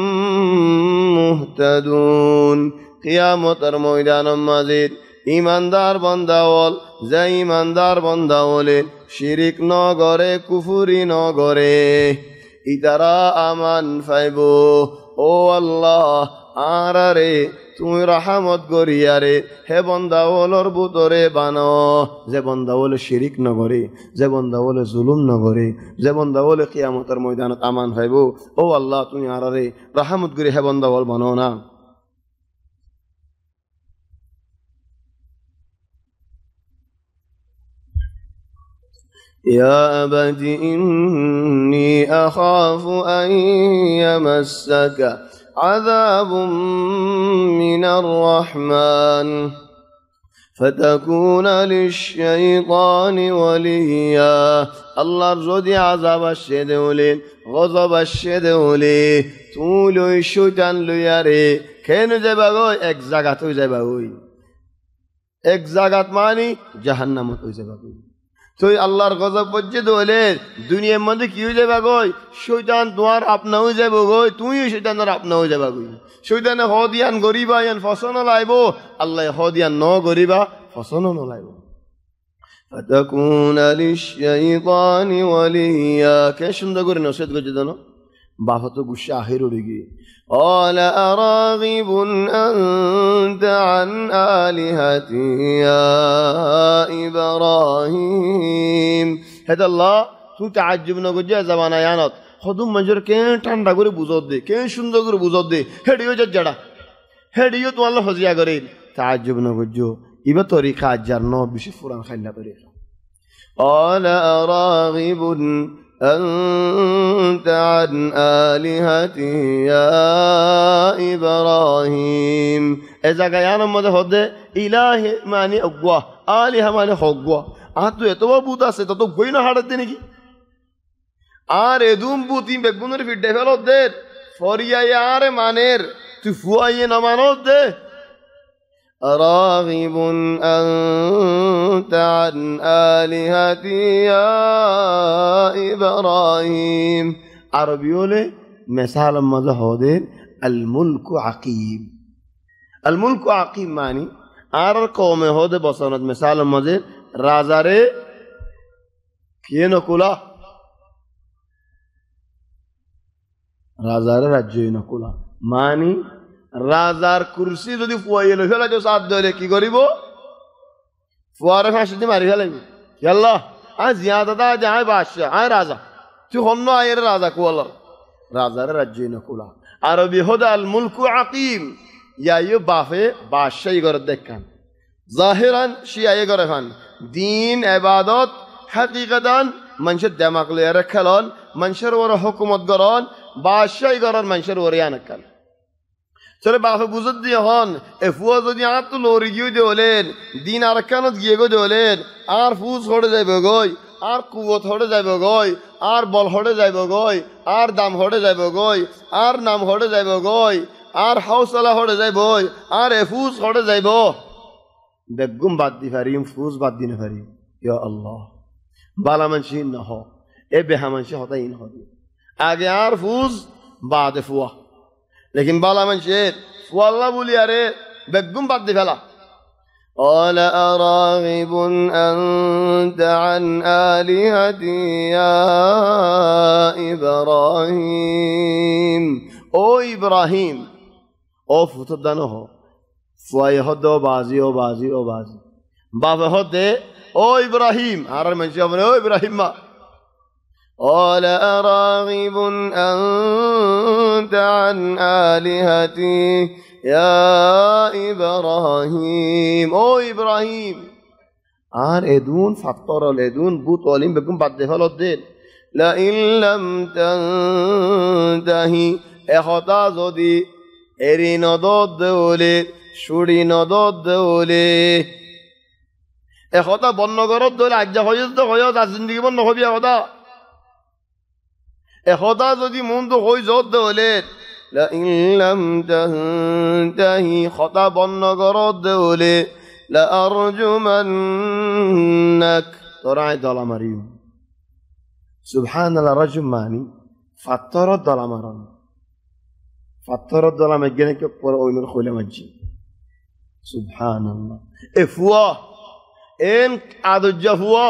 مهتدون قيامة الميدان مزيد ইমানদার বান্দাওয়াল যে ইমানদার বান্দাওয়ালে শিরিক ন করে কুফরি ন করে ইতারা আমান পাইব ও আল্লাহ আরে তুমি রহমত করিয়ারে হে বান্দাওয়ালর ভিতরে বানো যে বান্দাওয়ালে শিরিক ন করে যে বান্দাওয়ালে জুলুম ন করে যে বান্দাওয়ালে কিয়ামতের ময়দানত আমান পাইব ও আল্লাহ তুমি আরে রহমত করি হে বান্দাওয়াল বানো না يا أبت إني أخاف أن يمسك عذاب من الرحمن فتكون للشيطان وليا الله رضي عذاب الشدولي غضب الشدولي طول الشيطان لياري كين جبغوي এক জায়গাতে যাইবাগোই এক জায়গাত মানে জাহান্নামত যাইবাগোই তো আল্লাহর গজব পর্যন্ত হলে দুনিয়ার মধ্যে কি হয়ে যাবে গই শয়তান তোমার আপনা হয়ে যাবে গই তুমিও শয়তানের আপনা হয়ে যাবে গই শয়তানে হদিয়ান গরিবা ইয়ান ফসন লাইব আল্লাহ হদিয়ান ন গরিবা ফসন ন লাইব ফাতাকুনা লিশ-শাইতানি ওয়ালিয়া কে সুন্দর করে নসিহত করছে জানো বাবা তো গুসা আখির উড়ে গিয়ে قال أراغب أنت عن آلهتي يا إبراهيم هذا الله تو تعجب نقول زمانا يانات خدوم منجر كين ঠান্ডা করে বুঝত দে কেন সুন্দর করে বুঝত দে হেডিও জড়া হেডিও তো আল্লাহ হজিয়া করে তাজ্জুব নগজো ইবা তরিকা আজার ন বেশি ফুরান খাইলা করে قال أراغب أنت عن آلهتي يا إبراهيم إذا كان ماذا هذا إله ماني أقوى آلهة ماني أقوى أنتو يتوه بوتا ستو غوينا هذا نيجي أدوم بوتين بقولنا في develop ده فوريا يار مانير تفوائي نمانو ده أراغب أنت عن آلهتي يا إبراهيم عربيولي مثال ماذا هذا الملك عقيم الملك عقيم ماني آر قوم هذا بصنات مثال ماذا رازاره كينو كلا رازاره رجينو كلا ماني রাজার কুরসি যদি ফুয়াইয়ে লই ফেলা তো সাথ ধরে কি করিব ফুয়ারে ফাঁসিতে মারি ফেলাইব আল্লাহ আয় জিয়াদাদা যায় বাদশাহ আয় রাজা তুই হন্য আয়ের রাজা কোয়াল রাজার রাজ্য নকুলা আরবি হদা আল মুলকু আকিম ইয়াইও বাফে বাদশাহী করে দেখান জাহিরান শিয়ায়ে করে খান দিন ইবাদত হাকিকাতান মানুষের দিমাগ লইয়া খেলন মানুষের ওর হুকুমত গরন বাদশাহী গরন মানুষের ওরে আনকান চলে বাপে বুঝত দিয়ে হন এ ফুয়া যদি আর তো লড়ি গিয়ে দেওলেন দিন আর কানত গিয়ে গো দেওলেন আর ফুজ হড়ে যাইব গই আর কুয়ত হড়ে যাইব গই আর বল হড়ে যাইব গই আর দাম হড়ে যাইব গই আর নাম হড়ে যাইব গই আর হাউসলা হড়ে যাইব আর এ ফুজ হড়ে যাইব বেগুম বাদ দি পারিম ফুজ বাদ দিনে পারিম ইয়া আল্লাহ বালা মানসি না হ এ বেহা মানসি হতাই না হবে আগে আর ফুজ বাদে ফুয়া लेकिन बाला मंशेर والله بولي أري بقوم بعد فلا قال أراغب أنت عن آلهتي يا إبراهيم أو إبراهيم أو فتدانه فوای هد او بازی بابا هد أو إبراهيم هر من شاف أو إبراهيم ما قال أراغب أنت عن آلهتي يا إبراهيم أو إبراهيم আর এদুন ফাত্তরল এদুন বুত অলিম বেগম বাদ দেফাল দেন لئن لم تنتهي এখতা যদি এরি নদদ দেউলে সুড়ি নদদ দেউলে এখতা বন্নগরত দেউলে আজ্জা হইজ তো হইজ আর জিন্দগি বন্ন হবি এখতা এখতা যদি মন তো হই যত দেউলে لئن لم تنتهي خطا বন্নগরত দেউলে لأرجمنك تراعي ظلماريو سبحان الله رجم ماني فطر الظلماران فطر الظلم الجنك يقول أوين الخولة مجي سبحان الله إفوا إن عدو الجفوا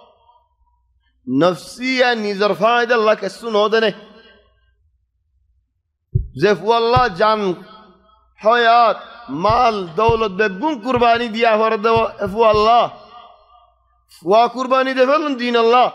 نفسيا نزر فايدة الله كسون هودنه زفوا الله جان حياة مال دولت بگون قربانی دیا فرد افو الله فوا قربانی دے فلن دین الله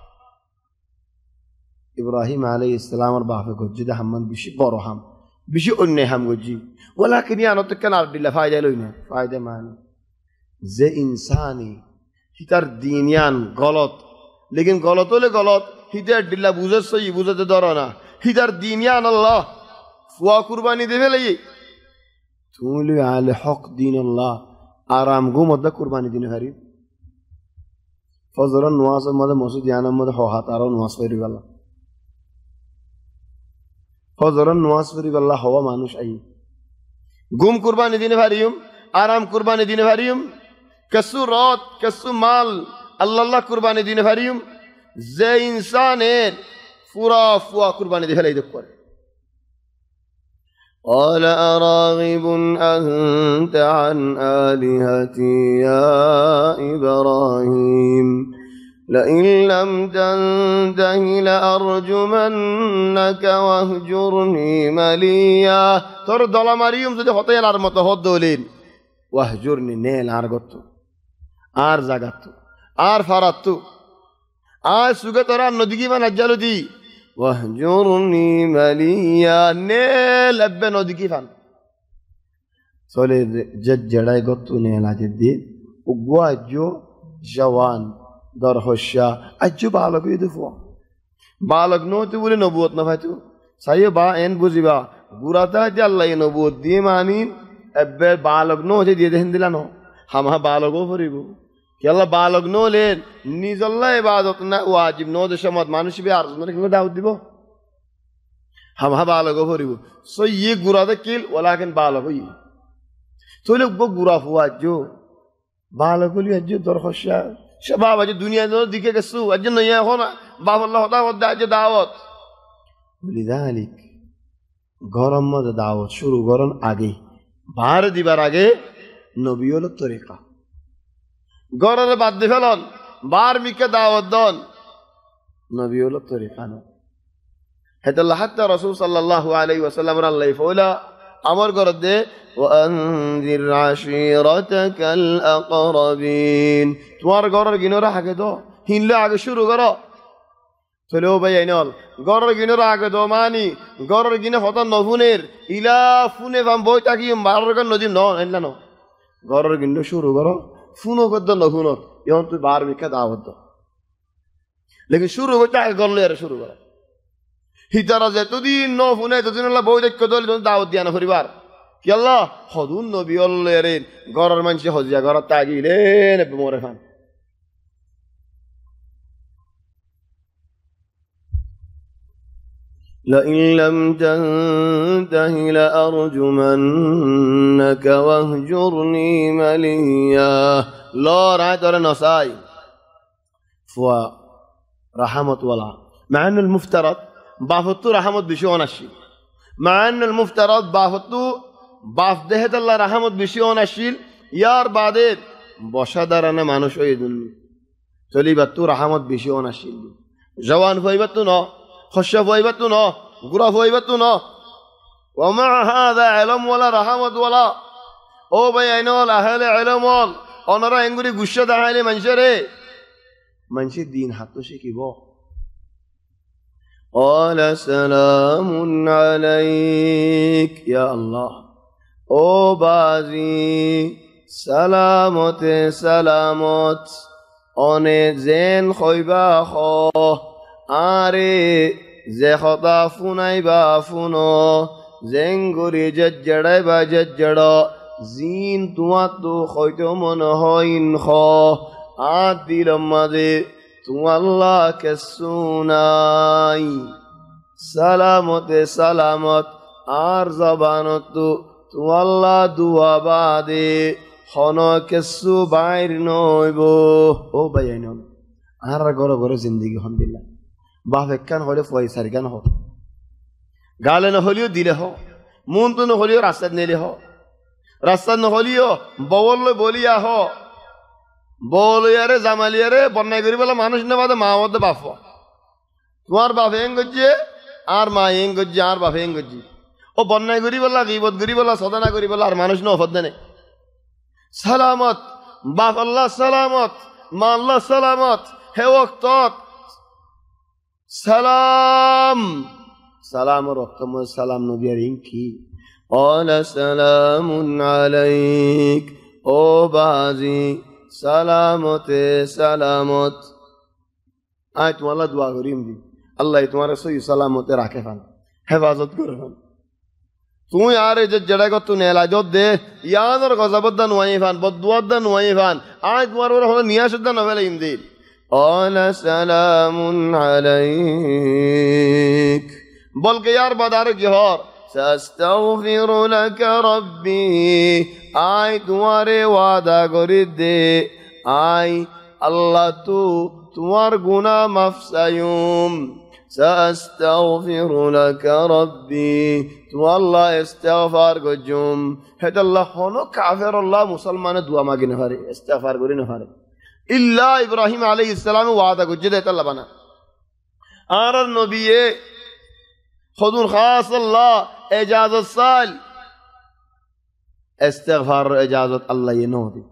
ابراهيم عليه السلام اربعه گوجی ده همن بشی بارو هم بشی اونne هم گوجی ولكن يعني تكن عبد الله فايده لونه فايده معنی زه انسانی هیتر دینیان غلط لیکن غلط ولی غلط هیتر دل بوزه صحیح بوزه درانا هیتر دینیان الله فوا قربانی دے فلی تقولي على حق دين الله آرام قوم وده قرباني دين هريب فضلا نواصل ماذا موسود يعني ماذا حوحات آرام نواصل فريق الله فضلا نواصل فريق الله هو مانوش أي قوم قرباني دين هريم آرام قرباني دين هريم كسو رات كسو مال الله قرباني دين هريم زي إنسان فوا قرباني دين هريم قال أراغب أنت عن آلهتي يا إبراهيم لئن لم تنته لأرجمنك واهجرني مليا ترى ظلماريوم زدي خطيا الأرمطة هدولين واهجرني نيل عرقتو آر زاقتو آر فرطو آر سوغتورا ندقي من أجلو دي واهجرني مليا نيل أبنو دي كيفان سولي ججراي قطو نيل عجدين وقوا أجو جوان درخشا أجو بالغو يدفوا بالغ نو تقولي نبوت نفاتو سايو با ان بوزي با غوراتا جي الله نبوت دي مانين أبه بالغ نو جي دي دهن دلانو همها بالغو فريبو कि अल्लाह बालक नो ले निज अल्लाह इबादत न वाजिब नो दशमत मानुष भी आर्ज मन क्यों दाऊद दिबो हम हा बालक हो रिबो सो ये गुरा द किल वलाकिन बालक हो ये तो लोग वो गुरा हुआ जो बालक लिया जो दरखशा शबाब अज दुनिया नो दिखे के सु अज नहीं हो ना बाप अल्लाह होता वदा अज दावत लिذلك गरम मद दावत शुरू करन आगे बाहर दिबार आगे नबियोल तरीका গররে বাদ দি ফেলন বার মিকে দাওয়াত দন নবী হলো তরিকা না হেতাল্লাহ হাত্তা রাসূল সাল্লাল্লাহু আলাইহি ওয়াসাল্লাম আল্লাহ ফওলা আমর করে দে ওয়ানজির আশিরাতাকাল আকরাবিন তোমার গরর গিনরা আগে দাও হিনলে আগে শুরু করো চলো ভাই আইনল গরর গিনরা আগে দাও মানি গরর গিনে হতা নফুনের ইলা ফুনে ভাম বই তাকি মাররগান নদী ন এন্না ন গরর গিনলো শুরু করো फूनो को दो नफूनो यहाँ तो बाहर में क्या दावत दो लेकिन शुरू हो चाहे कर ले शुरू करो ही तरह से तो दी नौ फूने तो दिन अल्लाह बहुत एक कदोल तो दावत दिया ना परिवार কি আল্লাহ হদুন নবী অল্লেরেন গড়ের মানুষে হজিয়া গড়ত তাগিলেন মরে ফান لئن لم تنته لأرجمنك واهجرني مليا لا رأيت ولا نصاي فوا رحمة ولا مع أن المفترض بافتو رحمة بشيون الشيء مع أن المفترض بافتو بافدهت الله رحمة بشيون الشيء يار بعدين بشدرنا مانوش أيدن تلي بتو رحمة بشيون الشيء جوان فايبتو نا خشف فايبتو نا غرا فايبتو نا ومع هذا علم ولا رحمة ولا أو بينول أهل علم وال أنا را إنغري غشة دهالي منشره منشي دين حتى شيء بو قال سلام عليك يا الله او بازی سلامت سلامت آن زین خویبا خو آره زی خطا فونای با فونو زنگوری ججڑای با ججڑا زین تو خویتو من هاین خو آد دیلم مده تو اللہ کسونای سلامت سلامت آر زبانت تو اللہ دعا بعدে হনো কিছু বাইর নইবো ও বাইনন আর গরে গরে জিন্দেগি হন দিলা বাপ একখান হলে পয়সার গান হ গালে ন হলিও দিলে হ মন তো ন হলিও রাস্তা নেলে হ রাস্তা ন হলিও ববল বলিয়া হ বলিয়ারে জামালিয়ারে বন্যাই করি বলা মানুষ না বাদে মা মধ্যে বাপ তোমার বাপ হেং গজ্জে আর মা হেং গজ্জে আর বাপ হেং গজ্জে ও বন্যায় করি বলা গীবত করি বলা সদানা করি বলা আর মানুষ না অফদ নেই সালামত বাপ আল্লাহ সালামত মা আল্লাহ সালামত হে ওয়াক্ত সালাম সালাম রকম সালাম নবী রিংকি ওয়ালা সালামুন আলাইক ও বাজি সালামতে সালামত আয় তোমার দোয়া করিম দি আল্লাহ তোমার সহি সালামতে রাখে ফান হেফাজত করে ফান তুই আর এই যে জড়াই কত নেলাজত দে ইয়ানোর গজাবদ্দা নুয়াই ফান বদুয়াদ্দা নুয়াই ফান আজ তোমার বড় হলো নিয়াসুদ্দা নভেলা ইমদিন ওয়ালা সালামুন আলাইক বলকে ইয়ার বাদার কি হর সাস্তাগফিরু লাকা রাব্বি আই তোমারে ওয়াদা করি দে আই আল্লাহ তোমার গুনাহ মাফ চাইম سأستغفر لك ربي تو الله استغفار گجم هد الله هونو كافر الله مسلمان دعا ماگی نفاره استغفار گری نفاره إلا إبراهيم عليه السلام وعده گجده الله بنا آر النبي خذون خاص الله اجازت سال استغفار اجازت الله ينودي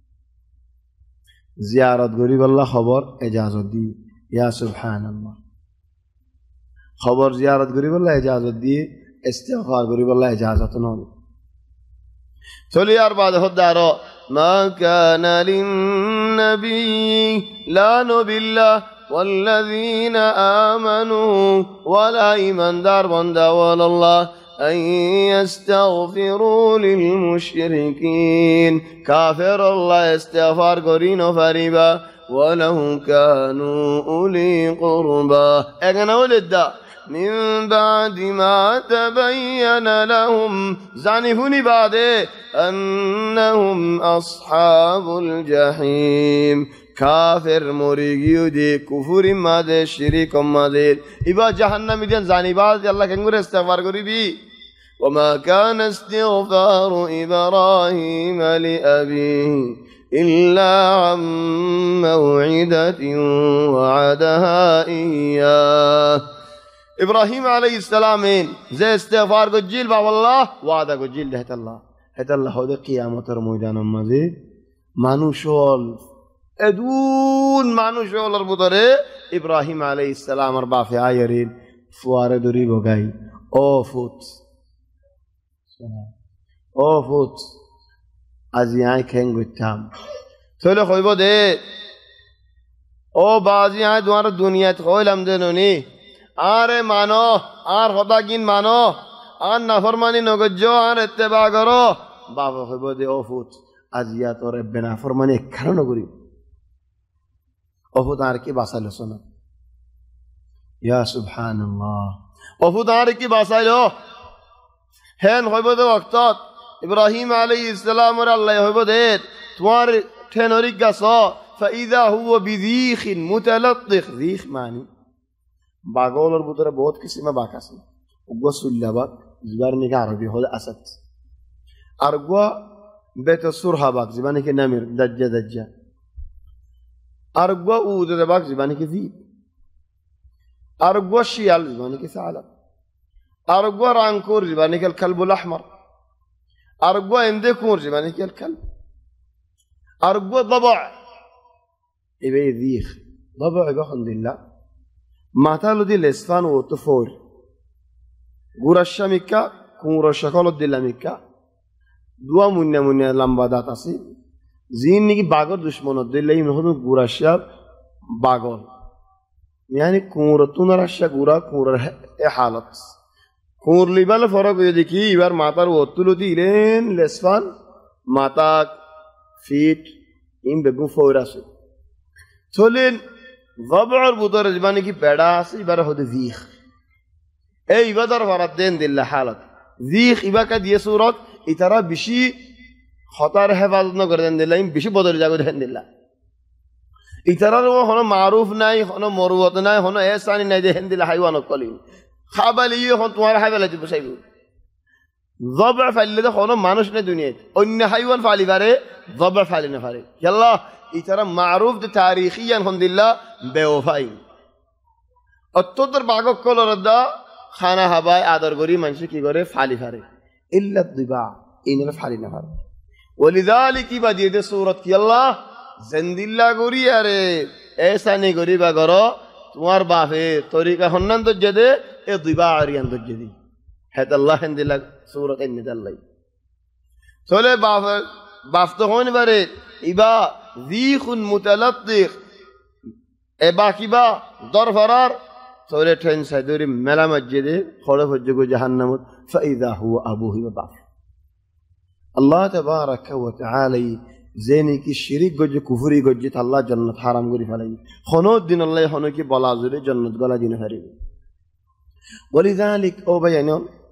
زيارت گری والله خبر اجازت دی يا سبحان الله خبر زیارت کری والله اجازت دی استغفار کری والله اجازت نمی چلی یار بعد خود دارو ما كان للنبي لا بالله والذين آمنوا ولا إيمان دار بندا ولا الله أن يستغفروا للمشركين كافر الله استغفار قرين فريبا ولو كانوا أولي قربا أغنى ولدا من بعد ما تبين لهم زعنفوني بعد أنهم أصحاب الجحيم كافر مريجيو دي كفر ماده شريك ماده إبا جهنم ديان زاني بعد الله كنغور استغفار قريبي وما كان استغفار إبراهيم لأبيه إلا عن موعدة وعدها إياه إبراهيم عليه السلام زي استغفار قجيل باب الله وعدا قجيل لهت الله هذا قيامة رميدان أمازي مانوشول أدون مانوشول البطرة إبراهيم عليه السلام أربع في آيرين فوار دوري بغاي أوفوت ازیای کنگ گوتام توله خوی بوده او بازی های دوار دنیات خویلم دنونی آره مانو آر خدا گین مانو আর নাফরমানি নগজ্য আর ইত্তেবা করো বাবা হইব দে অফুত আজিয়া তোর এব্বে নাফরমানি একখানো নগরী অফুত আর কি বাঁচাইলো শোনা ইয়া সুবহানাল্লাহ অফুত আর কি বাঁচাইলো হেন হইব দে ওয়াক্তত ইব্রাহিম আলাইহিস সালামের আল্লাহ হইব দে তোমার ঠেনরি গাছ ফাইদা হুয়া বিযীখিন মুতালাত্তিখ যীখ মানে বাগলের ভিতরে বহুত কিসিমে বাক আছে উগ্র সুল্লাবাক জিবার নিকে আরবি হল আসাদ আর উগ্র বেত সুরহাবাক জিবা নিকে নামির দাজ্জা আর উগ্র উদবাক জিবা নিকে যীব আর উগ্র শিয়াল জিবা নিকে সালাব আর উগ্র রাঙ্কুর জিবা নিকে কালবুল আহমর আর উগ্র এমদেকুর জিবা নিকে কালব আর উগ্র ضبع ইবে যীখ ضبع আলহামদুলিল্লাহ মাথালো দিল ইসফান ও তুফোর গুরাশামিকা কুমুর সকল দিলামিকা দুয়া মুন্না মুন্না লম্বা দাঁত আছে জিন নাকি বাগর দুশ্মন দিল্লা ইমন হল গুরাশাব বাগল يعني কুমুর তুনারাশা গুরা কুমুর এ হালত কুমুর লিবাল ফরক হয়ে দেখি এবার মাথার ও তুলো দিলেন লেসফান মাথা ফিট ইম বেগু ফোর আছে চলেন ضبعর ভিতরে মানে কি পেড়া আছে এবারে হতে যীখ এই ইবাদার ফারাত দেন দিল্লা হালত যীখ ইবাকা দিয়ে সুরত ইতারা বেশি খতার হেফাজত ন করে দেন দিল্লা বেশি বদল জাগো দেন দিল্লা ইতারার হনো মারুফ নাই হনো মরুবত নাই হনো এহসানি নাই দেন দিল্লা হাইওয়ান কলিম খাবালি হন তোমার হাইবালা দিব চাইব ضبع ফাইলে হনো মানুষ নাই দুনিয়াত অন্য হাইওয়ান ফালি পারে ضبع ফালি না পারে ইয়াল্লাহ ইতারা মারুফ দে তারিখিয়ান হন্দিল্লা বেওফাই অত্যন্তর বাগক কলরদা খানা হাবায় আদর করি মানুষ কি করে ফালি ফারে ইল্লা দিবা ইনরে ফালি না পারে ওলিযালিক ইবা দিয়ে দে সূরত কি আল্লাহ জিন্দিল্লা করি আরে এসা নি করি বা করো তোমার বাপে তরিকা হন্নান তো জেদে এ দিবা আরিয়ান তো জেদি হেত আল্লাহ হিন্দিল্লা সূরত ইন্নাল্লাহ চলে বাপ তো হন পারে ইবা যীখুন মুতালাত্তিখ এবা কিবা দরফরার চলে ট্রেন সাইদরি মেলা মসজিদে খড়ে হজ্জগো জাহান্নামত ফাইদা হুয়া আবুহি ওয়া বাপ আল্লাহ তাবারাকা ওয়া তাআলা জেনি কি শিরিক গজ্জে কুফরি গজ্জে আল্লাহ জান্নাত হারাম করি ফেলাই হনো দিন আল্লাহ হনো কি বলা জুরে জান্নাত গলা দিন হারি ওলিযালিক ও বায়ানো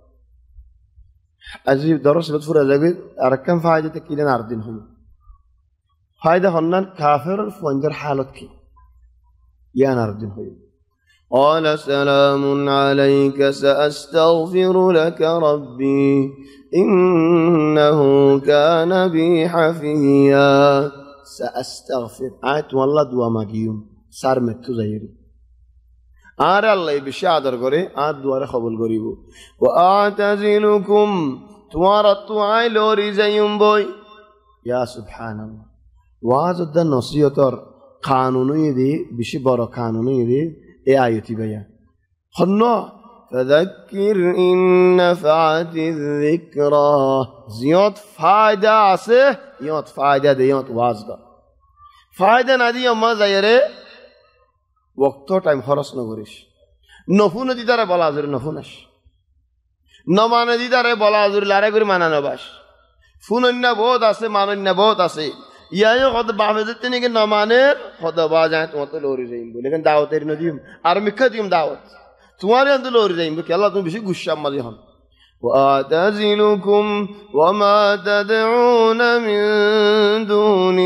আজিব দরস বদফুরা জাগে আর কাম ফায়দা তাকিলেন আর দিন হলো ফায়দা হন্নান কাফের ফঞ্জার হালত কি ইয়ান আর দিন হলো قال سلام عليك سأستغفر لك ربي إنه كان بي حفيا سأستغفر آيت والله دعا ماكيوم سار متو زيري আর আল্লাহ বেশি আদর করে আর দুয়ারে কবুল করিব ওয়াতাজিলুকুম তোমার তুআই লরি যাইম বই ইয়া সুবহানাল্লাহ ওয়াজুদ নসিহতর কানুনই দি বেশি বড় কানুনই দি এই আয়াতি ভাইয়া হন্ন ফাযাক্কির ইন নাফআতিয যিকরা জিয়ত ফায়দা আছে ইয়ত ফায়দা দেয়ত ওয়াজ বা ফায়দা না দিয়ে মা যায়রে ওয়াক্ত টাইম খরচ নকরিস নফুন দিদারে বলা জুরি নফুনাস নমানে দিদারে বলা জুরি লারে করে মানানো বাস ফুনন্য বহুত আছে মানন্য বহুত আছে ইয়াই কত বাপে যেতে নাকি নমানের কত বা যায় তোমার তো লরি যাইম বলে লেকিন দাওয়াতের নদীম আর মিথ্যা দিম দাওয়াত তোমার তো লরি যাইম কি আল্লাহ তুমি বেশি গুসা মালি হন وأعتزلكم وما تدعون من دون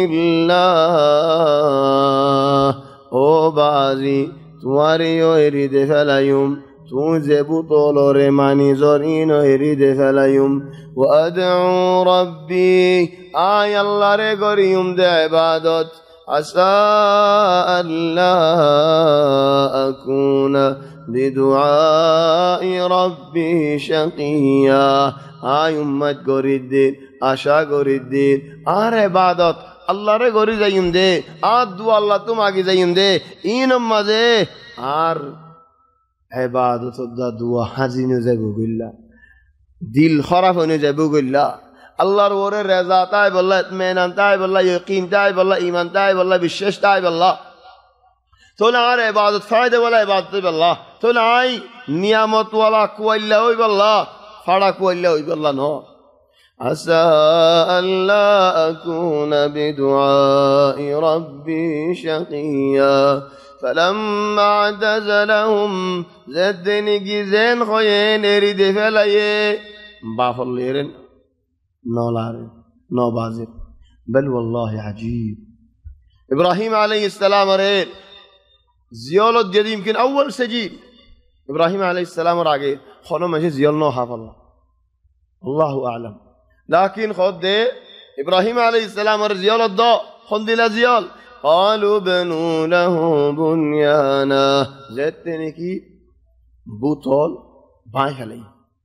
الله ও বাজি তোমারি এরিদে ফেলাইম তুই যে বুতলরে মানি জরিন এরিদে ফেলাইম ওয়াদউ রব্বি আয় আল্লাহরে করিম দে ইবাদত আসা আল্লাহ আকুনা বিদুআই রব্বি শাকিয়া আয় উম্মত গরিদ্দিন আশা গরিদ্দিন আর ইবাদত আল্লাহরে গরি যাইম দে আর দুয়া আল্লাহ তুম আগে যাইম দে ইন মাঝে আর ইবাদত দা দুয়া হাজিনে যাইব গিল্লা দিল খারাপ হয়ে যাইব গিল্লা আল্লাহর ওরে রেজা তাই বল্লা ইতমিনান তাই বল্লা ইয়াকিন তাই বল্লা ঈমান তাই বল্লা বিশ্বাস তাই বল্লা তোলা আর ইবাদত ফায়দা ওয়ালা ইবাদত বল্লা তোলা আই নিয়ামত ওয়ালা কুয়াল্লা ওই বল্লা ফাড়া কুয়াইলে হইব আল্লাহ ন আসা আল্লা আকুনা বিদুআই রাব্বি শাকিয়া فلما اعتزلهم زدني جزين خيين اريد فلايه بعفر ليرن نولارن نو بازر بل والله عجيب ابراهيم عليه السلام ريل زيولت جدي يمكن اول سجيل ابراهيم عليه السلام راجع خونو ماشي زيول نو حاف الله اعلم لكن خد دي ابراهيم عليه السلام زيولت دو خندلا زيول قالوا بنوا له بنيانا زدتني كي بوتول باي فلي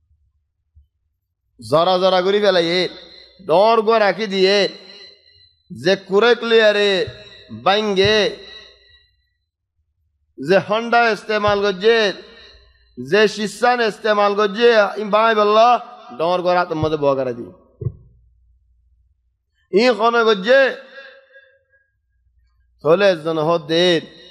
زرا زرا غري فلي دور گو راكي ديه যে কুরে ক্লিয়ারে বাইঙ্গে যে হন্ডা ইস্তেমাল করছে যে শিসান ইস্তেমাল করছে ইন বাই বল্লা ডর গরা তোমাদের বগারা দি ই কোনে করছে চলে জন হদে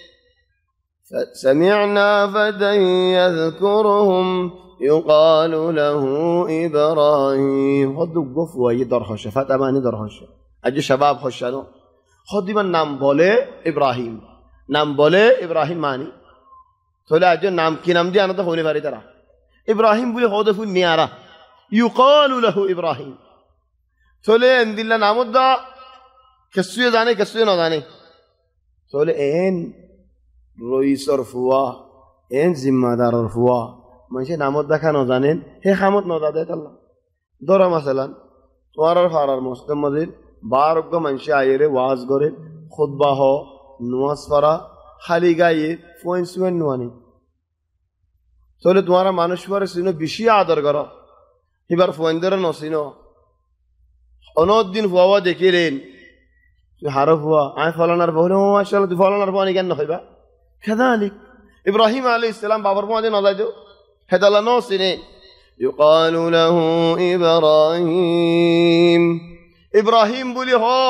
سمعنا فتى يذكرهم يقال له إبراهيم هدو قفوا يدرخش فتى ما ندرخش আজ শাবাব হোসানো খদিমান নাম বলে ইব্রাহিম নাম বলে ইব্রাহিম মানি তাহলে আজ নাম কি নাম দিয়ে আনতে হইতে পারে তারা ইব্রাহিম বলে হদফু নিয়ারা ইউকালু লাহু ইব্রাহিম তাহলে এন্দিল্লা নামদা কেসুয়ে জানে কেসুয়ে না জানে তাহলে এন রইসর ফুয়া এন জিম্মাদারর ফুয়া মানুষে নামত দেখা না জানেন হে খামত না দাদা আল্লাহ ধরা মাসালান তোমার ফারার মুসলিম মজিদ বারোগ্য মানুষ আয়েরে ওয়াজ করে খুতবা হ নুয়াজ পড়া খালি গায়ে ফোন সুয়েন নুয়ানি তাহলে তোমার মানুষ পরে চিনো বেশি আদর করো এবার ফোন ধরে নচিনো অনদিন ফুয়া দেখিলেন হারো ফুয়া আয় ফলানার বহলে ও আসলে তুই ফলানার বনি কেন নইবা খেদা আলিক ইব্রাহিম আলাইহিস সালাম বাবার মধ্যে না যাইতো হেদালা নচিনে يقال له إبراهيم إبراهيم بولي هو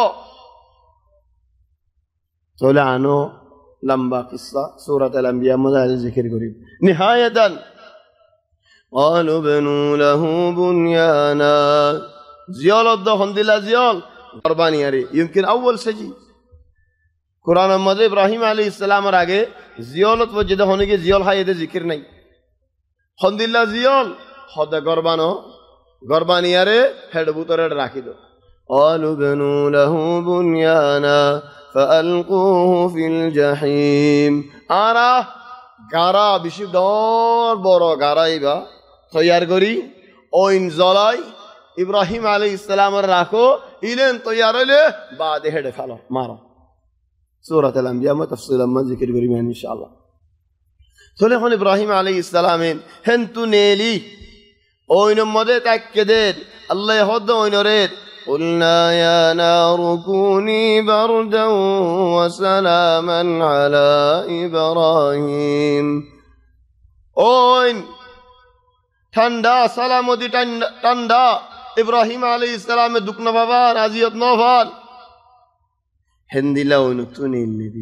سولة عنه لمبا قصة سورة الأنبياء مدار الذكر قريب نهاية قالوا بنوا له بنيانا زيال الضخم دي لا زيال قرباني ياري يمكن أول سجي قرآن مدى إبراهيم عليه السلام راگه زيالت وجده ہونے کے زيال ہائی دے ذکر نہیں خندلہ زيال خدا قرباني ياري هيد بوتر راكي دو قالوا بنوا له بنيانا فألقوه في الجحيم آرا غارا بشي دور بورو غارا إيبا تيار غري اوين زلاي إبراهيم عليه السلام راكو إلين تيار له بعد هيد فالو مارو سورة الأنبياء ما تفصيلا ما ذكر غري إن شاء الله سوليخون إبراهيم عليه السلام هنتو نيلي اوين مدى تأكدين الله يهد اوين ريد قلنا يا نار كوني بردا وسلاما على إبراهيم اوين ঠান্ডা সালামতি ঠান্ডা ইব্রাহিম আলাইহিস সালাম দুকনা বাবা রাজিয়ত নফাল হেন্দিলা ওই নতুন ইল্লিদি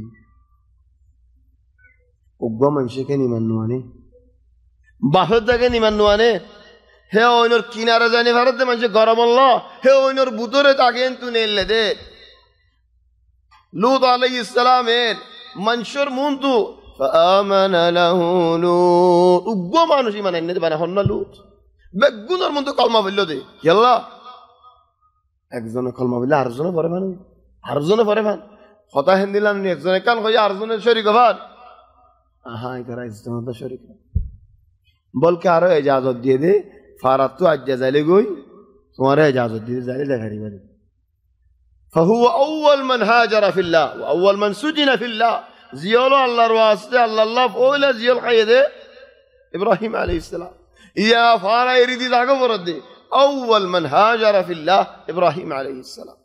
ওগো মানুষকে নিমান্নুয়ানে বাহর থেকে নিমান্নুয়ানে হে ওইনর কিনারে জানি ভারতে মানুষ গরম আল্লাহ হে ওইনর বুতরে তাকে তুই নেলে দে লুত আলাইহিস সালামের মানুষের মুন্তু فآمن له لوط ওগো মানুষ ইমান এনে বানা হন না লুত বেগুনের মুন্তু কলমা বললো দে ইয়াল্লাহ একজনে কলমা বললে আরেকজনে পড়ে মানে আরেকজনে পড়ে মানে কথা হেন্দিলাম নি একজনে কান কই আরেকজনের শরীক হবার আহা ইতারা ইসলামত শরীক বলকে আরো ইজাজত দিয়ে দে ফারাত তো আজ যাইলে গই তোমার ইজাজত দিয়ে যাইলে দেখারি বাড়ি فهو اول من هاجر في الله واول من سجن في الله زيالو الله رواسته الله فولا زيال قيده ابراهيم عليه السلام يا فارا يريد داغه ورد اول من هاجر في الله ابراهيم عليه السلام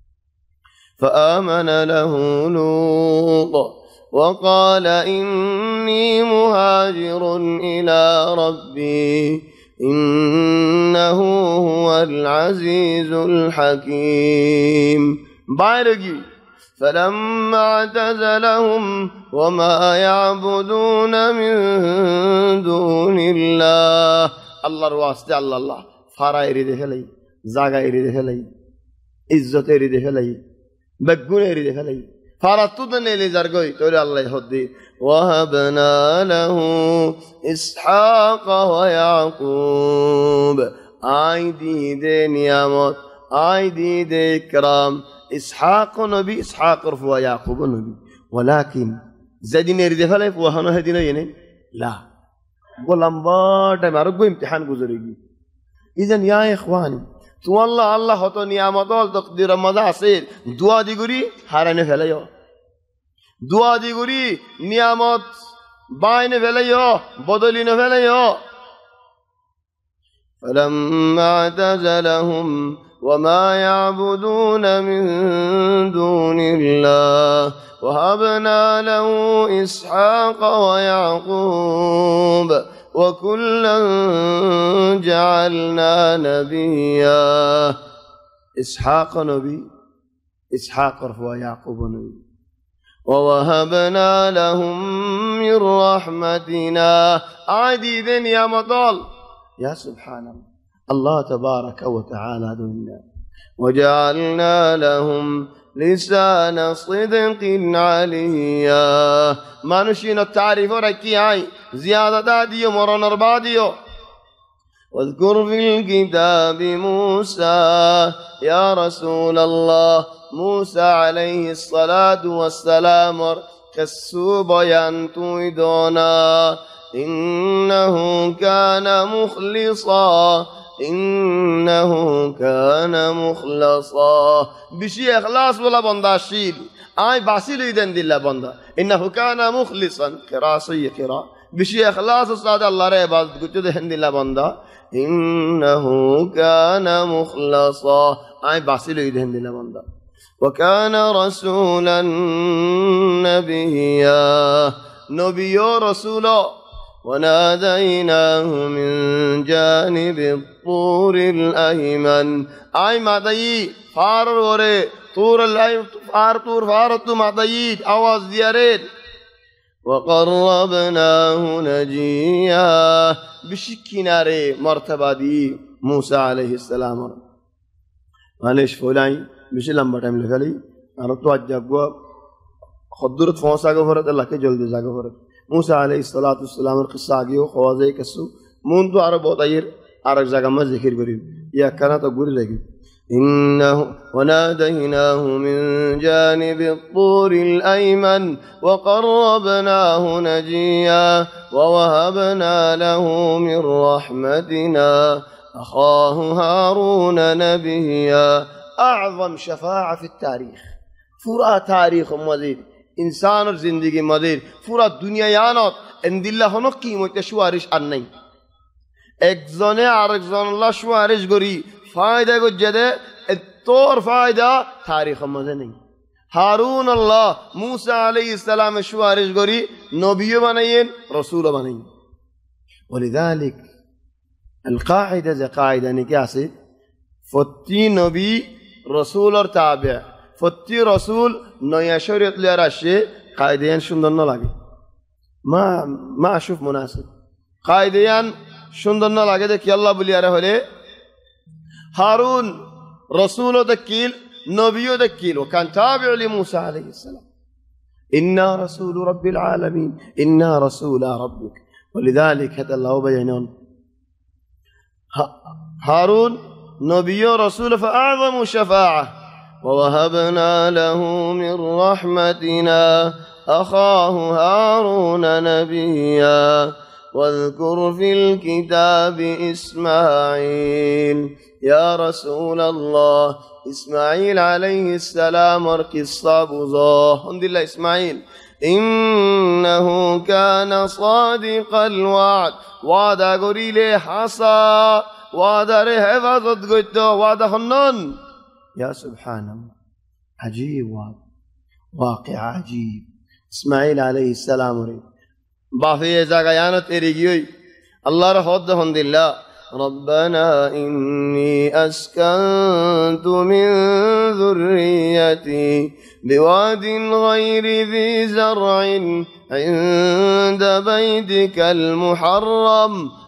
فآمن له لوط وقال إني مهاجر إلى ربي إنه هو العزيز الحكيم بارقي فلما اعتزلهم وما يعبدون من دون الله আল্লাহর ওয়াস্তে আল্লাহ ফারা এরিদে ফেলাই জাগা এরিদে ফেলাই ইজ্জত এরিদে ফেলাই বেগুন এরিদে ফেলাই ফারা তুদে নেলি যার গই তোরে আল্লাহ হদ্দি ওয়াহাবনা লাহু ইসহাক ওয়া ইয়াকুব আই দিদে নিয়ামত আই দিদে ইকরাম ইসহাক নবী ইসহাক ওয়া ইয়াকুব নবী ওয়ালাকিন যেদিন এরিদে ফেলাই ওয়াহানো হেদিন এনে লা গোলাম্বা টাইম আর গো ইমতিহান গুজরেগি ইজান ইয়া ইখওয়ানি তো আল্লাহ হতো নিয়ামত তকদির মজা আছে দুয়া দিগুরি হারানে ফেলাইও দুয়া দিগুরি নিয়ামত বাইনে ফেলাইও বদলিনে ফেলাইও فلما اعتزلهم وما يعبدون من دون الله وهبنا له إسحاق ويعقوب وكلا جعلنا نبيا إسحاق نبي إسحاق ويعقوب نبي ووهبنا لهم من رحمتنا عديدا يا مطال يا سبحان الله تبارك وتعالى دنيا وجعلنا لهم لسان صدق عليا ما نشين التعريف ركي هاي زيادة داديو مرن أرباديو واذكر في الكتاب موسى يا رسول الله موسى عليه الصلاة والسلام كسوب ينتويدونا إنه كان مخلصا إنه كان مخلصا بشي إخلاص ولا بنداشيل آي باسيل يدن دل بندا إنه كان مخلصا كراسي كرا بشي إخلاص صاد الله رب قلت دهن دل بندا إنه كان مخلصا آي باسيل يدن دل بندا وكان رسولا نبيا نبي رسولا وناديناه من جانب الطور الأيمن أي مدعي فار وري طور الأيمن فار طور فارت مدعي أواز ديارين وقربناه نجيا بشكنا ري مرتبة دي موسى عليه السلام معلش فولاي بشي لمبا تايم لفالي أنا توجه خدرت فونسا غفرت الله كي جلد جا غفرت موسى عليه الصلاة والسلام القصة آگیو خوازه کسو مون تو عرب ہوتا یہ عرق جگہ میں ذکر کریم یا کنا تو گوری لگی إنه وناديناه من جانب الطور الأيمن وقربناه نجيا ووهبنا له من رحمتنا أخاه هارون نبيا أعظم شفاعة في التاريخ فرا تاريخ مزيد إنسان زندگی مدیر پورا دنیا یانات اندیلا هنو قیمت شوارش آنی ایک زنه آرک زن الله شوارش گری فایده کو جده اتور فایده تاریخ مزنی هارون الله موسی علیه السلام شوارش گری نبی بناین رسول بناین ولذلك القاعدة زي قاعدة نكاسي فتي نبي رسول تابع فتي رسول نيا شريط لراشي قاعديان شندنا لاجي ما أشوف مناسب قاعديان شندنا لاجي ده كي الله بلي أرهله هارون رسول دكيل نبي دكيل وكان تابع لموسى عليه السلام إنا رسول رب العالمين إنا رسول ربك ولذلك هذا الله بينون هارون نبي رسول فأعظم شفاعة ووهبنا له من رحمتنا أخاه هارون نبيا واذكر في الكتاب إسماعيل يا رسول الله إسماعيل عليه السلام قصة بزاه الحمد لله إسماعيل إنه كان صادق الوعد وعد قريله حصى وعد حفظت قد وعد خنان يا سبحان الله عجيب واقع عجيب إسماعيل عليه السلام بافي زاغيانة تريجيوي الله رحمه الحمد لله ربنا إني أسكنت من ذريتي بواد غير ذي زرع عند بيتك المحرم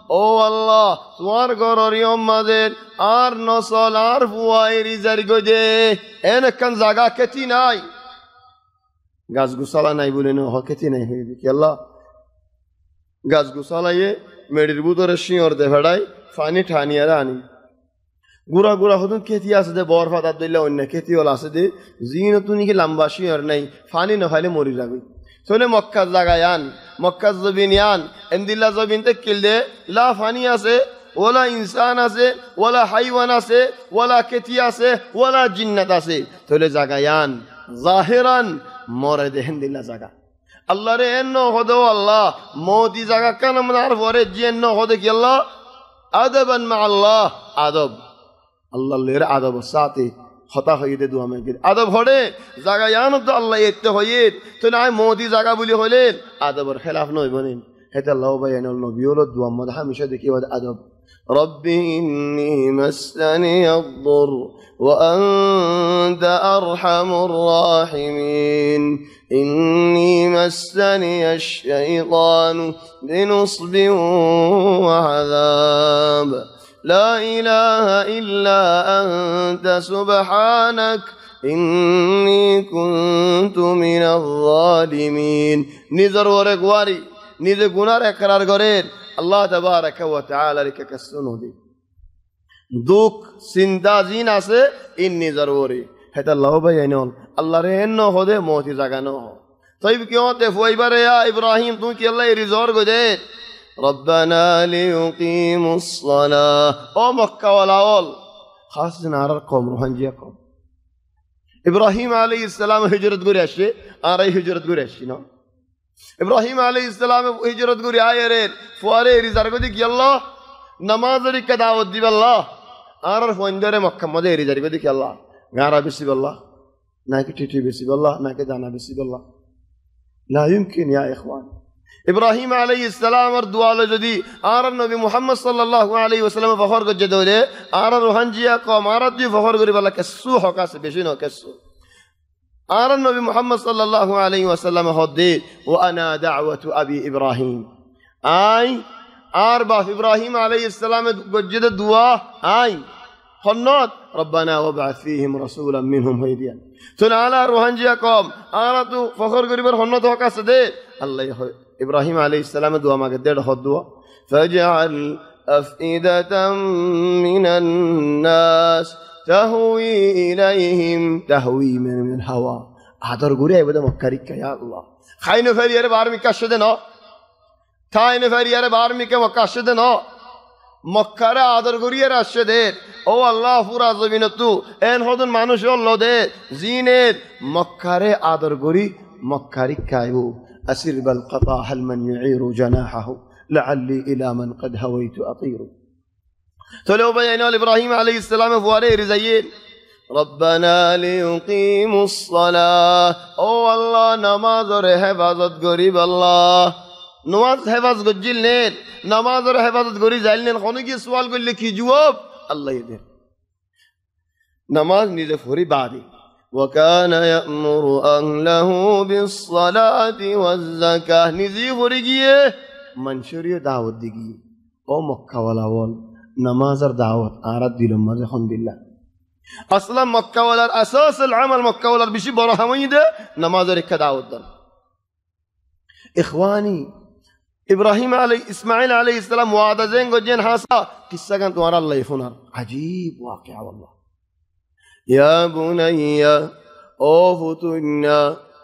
ও আল্লাহ তোমার গররিয়ম মাদের আর নসল আর ফুয়াইরি জারিগো দে এনেকান জায়গা কেতি নাই গাছ গুছালা নাই বলে না হকেতি নাই হয়ে দেখি আল্লাহ গাছ গুছালাইয়ে মেডির বুতরে শিওর দে ভেড়াই ফানি ঠানিয়ে আনি গুড়া গুড়া হতুন খেতি আছে দে বর ফাদার দিলে অন্য খেতি হল আছে দে জিন তুমি কি লম্বা শিওর নাই ফানি না খাইলে মরি যাবে চলে মক্কার জায়গায় আন মক্কার জবিন আন এমদিল্লা জবিন তে কিল দে লা ফানি আছে ওলা ইনসান আছে ওলা হাইওয়ান আছে ওলা খেতি আছে ওলা জিন্নাত আছে চলে জায়গায় আন জাহেরান মরে দে হেন্দিল্লা জায়গা আল্লাহ রে এন্ন হদো আল্লাহ মৌতি জায়গা কান মনার পরে জিন্ন হদে কি আল্লাহ আদবান মা আল্লাহ আদব আল্লাহ লের আদব সাথে হতা হয়ে দে দুয়া মেঘের আদব হড়ে জায়গা ইয়ান তো আল্লাহ এতে হয়ে তো না মৌতি জায়গা বলি হলেন আদবর খেলাফ নয় বলেন হেতে আল্লাহ ভাই এনল নবী হল দুয়া মদ হামেশা দেখি আদব ربي إني مسني الضر وأنت أرحم الراحمين إني مسني الشيطان بنصب وعذاب لا إله إلا أنت سبحانك إني كنت من الظالمين نزر ورقواري نزر قنار اقرار قرير আল্লাহ তাবারাকা ওয়া তাআলা কে কসনো দি দুঃখ চিন্তা জিন আছে ইন্নি জরুরি হেতা আল্লাহ ভাই আইনল আল্লাহ রে ন হদে মতি জাগানো তাইব কিও তে ফুইবারে ইয়া ইব্রাহিম তুই কি আল্লাহ রিজর গো দে রব্বানা লিয়ুকিমুস সালাহ ও মক্কা ওয়ালাওল খাস নারার কম রোহানজিয়া কম ইব্রাহিম আলাইহিস সালাম হিজরত করে আসে আর এই হিজরত করে আসি না ইব্রাহিম আলাইহিস সালাম হিজরত করে আয়েরে ফুয়ারে রিজার গদি কি আল্লাহ নামাজের কে দাওয়াত দিবে আল্লাহ আর ফন্দরে মক্কা মধ্যে রিজার গদি কি আল্লাহ গারা বেশি আল্লাহ নাকি টিটি বেশি আল্লাহ নাকি দানা বেশি আল্লাহ لا يمكن يا اخوان ইব্রাহিম আলাইহিস সালামের দুয়ালে যদি আর নবী মুহাম্মদ সাল্লাল্লাহু আলাইহি ওয়াসাল্লাম ফখর গজে দলে আর রোহানজিয়া কম আর দি ফখর করি বলা কেসু হকাছে বেশি ন কেসু আর নবী মুহাম্মদ সাল্লাল্লাহু আলাইহি ওয়াসাল্লাম হদে ওয়ানা দাওয়াতু আবি ইব্রাহিম আই আর বাপ ইব্রাহিম আলাইহিস সালামের গজে দুয়া আই হন্নত রব্বানা ওয়াবআথ ফীহিম রাসূলাম মিনহুম হাইদিয়ান সুনা আলা রোহানজিয়া কম আর তু ফখর করিবার হন্নত হকাছে দে আল্লাহ ইব্রাহিম আলাইহিস সালামের দোয়া মাগে দেড় হদ দোয়া ফাজআল আফইদাতাম মিনান নাস তাহউই ইলাইহিম তাহউই মিনাল হাওয়া আদর গুরে আইবদে মক্কারিকা ইয়া আল্লাহ খাইনে ফেরিয়ারে বারমি কাশদে ন খাইনে ফেরিয়ারে বারমি কে মক্কাশদে ন মক্কারে আদর গুরিয়ে রাশদে ও আল্লাহ পুরা জমিনতু এন হদন মানুষ হল দে জিনের মক্কারে আদর গুরি মক্কারিকা আইবো أسر بالقطا هل من يعير جناحه لعلي إلى من قد هويت أطير تلو بينا لإبراهيم عليه السلام فواري رزيين ربنا ليقيموا الصلاة أو الله نماز حفاظت قريب الله نماز حفاظ قجل نيل نماز حفاظت قريب زيل نيل خوني سوال قل لك جواب الله يدير نماز نيزة فوري بعدي وكان يأمر أهله بالصلاة والزكاة نزي فرقية منشورية دعوت دقية او مكة ولا وال نمازر دعوت آراد دي لما الحمد لله أصلا مكة ولا أساس العمل مكة ولا بشي برهمي ده نمازر كدعوت ده إخواني إبراهيم عليه إسماعيل عليه السلام وعد زين جين حاسا قصة كانت ورا الله يفنر عجيب واقع والله يا بني أوفتنا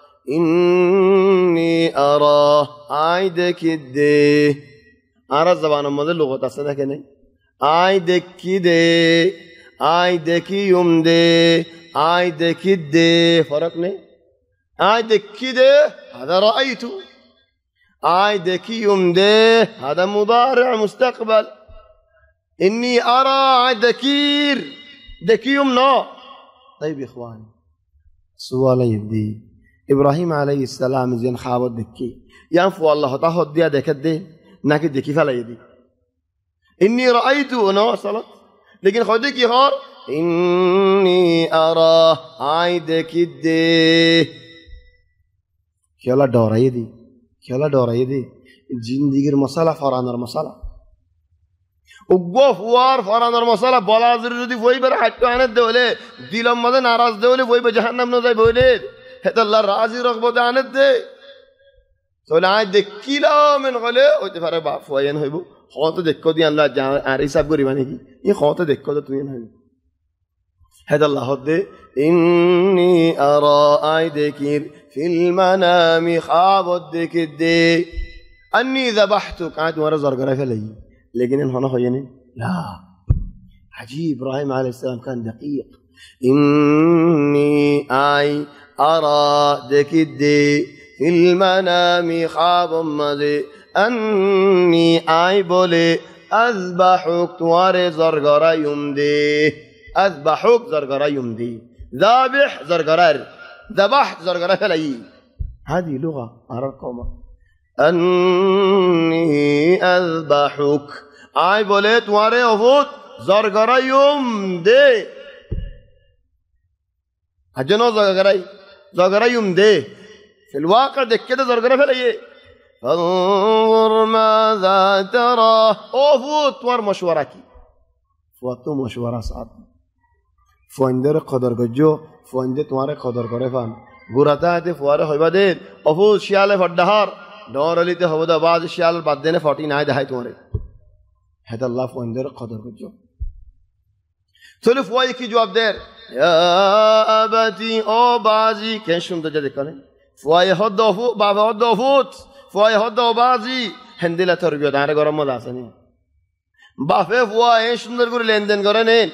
إني أرى عيدك الدي أرى زبان ماذا اللغة تصدق كني عيدك كده عيدك يوم دي عيدك الدي فرقني عيدك كده هذا رأيته عيدك يوم دي هذا مضارع مستقبل إني أرى عيدكير دكيوم نو طيب يا إخواني سؤال يبدي إبراهيم عليه السلام زين خابط دكي ينفو الله تاخد دي دكدي ناكد دكي فلا يدي إني رأيت أنا وصلت لكن خدك يخار إني أرى عيدك الدي كلا دورة يدي الجندير مسألة فرانر مسألة উগ্গো ফুয়ার ফরানোর মশলা বলাজুর যদি বইবার হাইটু আনে দেলে দিলম মাঝে নারাজ দেলে বইবে জাহান্নাম ন যাই বইলে হেতাল্লাহ রাজি রকব দে আনে দে তাহলে আয় দেখিলাম এন কলে হইতে পারে বা ফুয়াইন হইব হত দেখ দিয়ে আনলা আর হিসাব করিবা নাকি ই হত দেখ তুই হইব হেতাল্লাহ দে ইন্নি আরা আই দেখির ফিল মানামি খাবত দেখি দে अन्नी ज़बहतु कहाँ तुम्हारा ज़रगरा फैलाई लेकिन इन होना होया नहीं ला अजीब इब्राहिम अलैहिस्सलाम का दकीक इन्नी आई अरा देखी दे फिल मनामी ख्वाब मज़े अन्नी आई बोले अज़बहुक तुम्हारे ज़रगरा युम दे अज़बहुक ज़रगरा युम दे ज़ाबिह ज़रगरा ذبح ज़रगरा फैलाई هذه लुगा अरब कौम अन्नी अज़बहुक आय बोले तुम्हारे अफूत ज़रगरायुम दे हजनो ज़रगरायुम दे फिलवाक़ा देख के तो ज़रगरा फैलाइए फंज़ुर माज़ा तरा अफूत तुम्हार मशवरा की फुआतो मशवरा साथ फुआंदर कदर गज्जो फुआंदे तुम्हारे कदर करे फान गुराता है ते फुआरे होइबा दे अफूत शियाले फड्डहार डोरलिते हवदा बाज शियाल बाद देने 49 दहाई तुम्हारे हैद अल्लाह फुंदर कदर को चलो फुआई की जवाब दे या अबती ओ बाजी के सुन तो जदे कने फुआई हदफु बाबा हदफुत फुआई हदो बाजी हंदिला तरबियत आरे गरम मजा आसनी बाफे फुआई सुंदर गुरु लेनदेन करे ने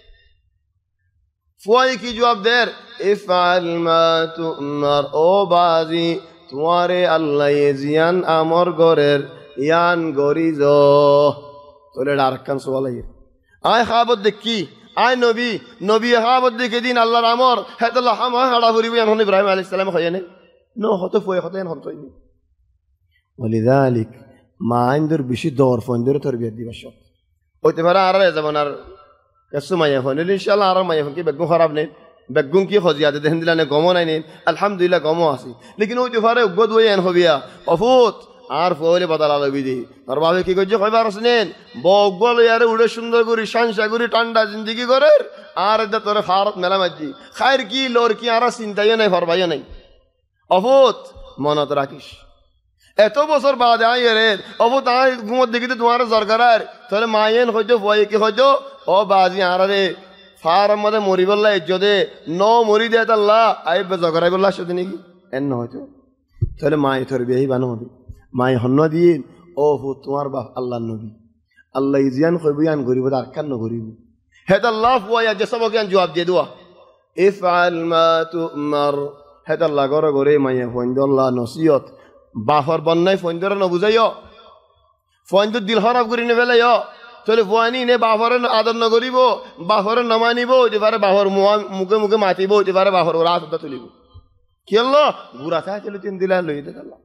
फुआई की जवाब दे इफअल मा तुमर ओ बाजी तुम्हारे अल्लाह जियान आमर गोरेर यान गोरीज তোলে আরেকখান সওয়াল আইয়ে আয় খাবত দেখি আয় নবী নবী খাবত দেখে দিন আল্লাহর আমর হেতাল্লাহ হামা হাড়া ভরিব এখন ইব্রাহিম আলাইহিস সালাম হয়নে ন হতো ফয় হতেন হতইনি ولذلك মা আইনদের বেশি দর ফন্দের তরবিয়ত দিবা সব হইতে পারে আর যেমন আর কাসু মাইয়া হন ইনশাআল্লাহ আর মাইয়া হন কি বেগুন খারাপ নেই বেগুন কি খজিয়াতে দেন দিলানে গমো নাই নেই আলহামদুলিল্লাহ গমো আছে লেকিন হইতে পারে উগদ হই এন হবিয়া অফুত আর ফলে বদলা লবি দি আর বাবে কি কইছে কইবার আসনেন বগল ইয়ারে উড়ে সুন্দর করি শানশা করি ঠান্ডা জিন্দেগি করে আর দা তোরে ফারত মেলা মাজি খায়ের কি লোর কি আর চিন্তাই নাই ফরবাই নাই অফুত মনত রাখিস এত বছর বাদে আইরে অফুত আই ঘুমত দেখিতে তোমার জরগারার তাহলে মায়েন হইতো ভয় কি হইতো ও বাজি আরে ফারম মধ্যে মরি বললা ইজ্জতে ন মরি দে আল্লাহ আইবে জগরাই বললা সেদিন কি এন হইতো তাহলে মায়ে তোর বিয়ে বানো হবে মায়ে হন্ন দিয়ে ও হো তোমার বাপ আল্লাহর নবী আল্লাহ ইজিয়ান কইব ইয়ান গরিব আর কান ন গরিব হেদ আল্লাহ ফুয়া যে সবকে জবাব দিয়ে দুয়া ইফআল মা তুমার হেদ আল্লাহ গরে গরে মায়ে ফন্দল্লাহ নসিহত বাফর বন্নাই ফন্দর ন বুঝাইও ফন্দ দিল খারাপ করি নে ফেলাইও তাহলে ফুয়ানি নে বাফর আদর ন করিব বাফর ন মানিব হইতে পারে বাফর মুখে মুখে মাতিব হইতে পারে বাফর রাত তুলিব কি আল্লাহ বুড়া থাকে চলে তিন দিলা লই দে আল্লাহ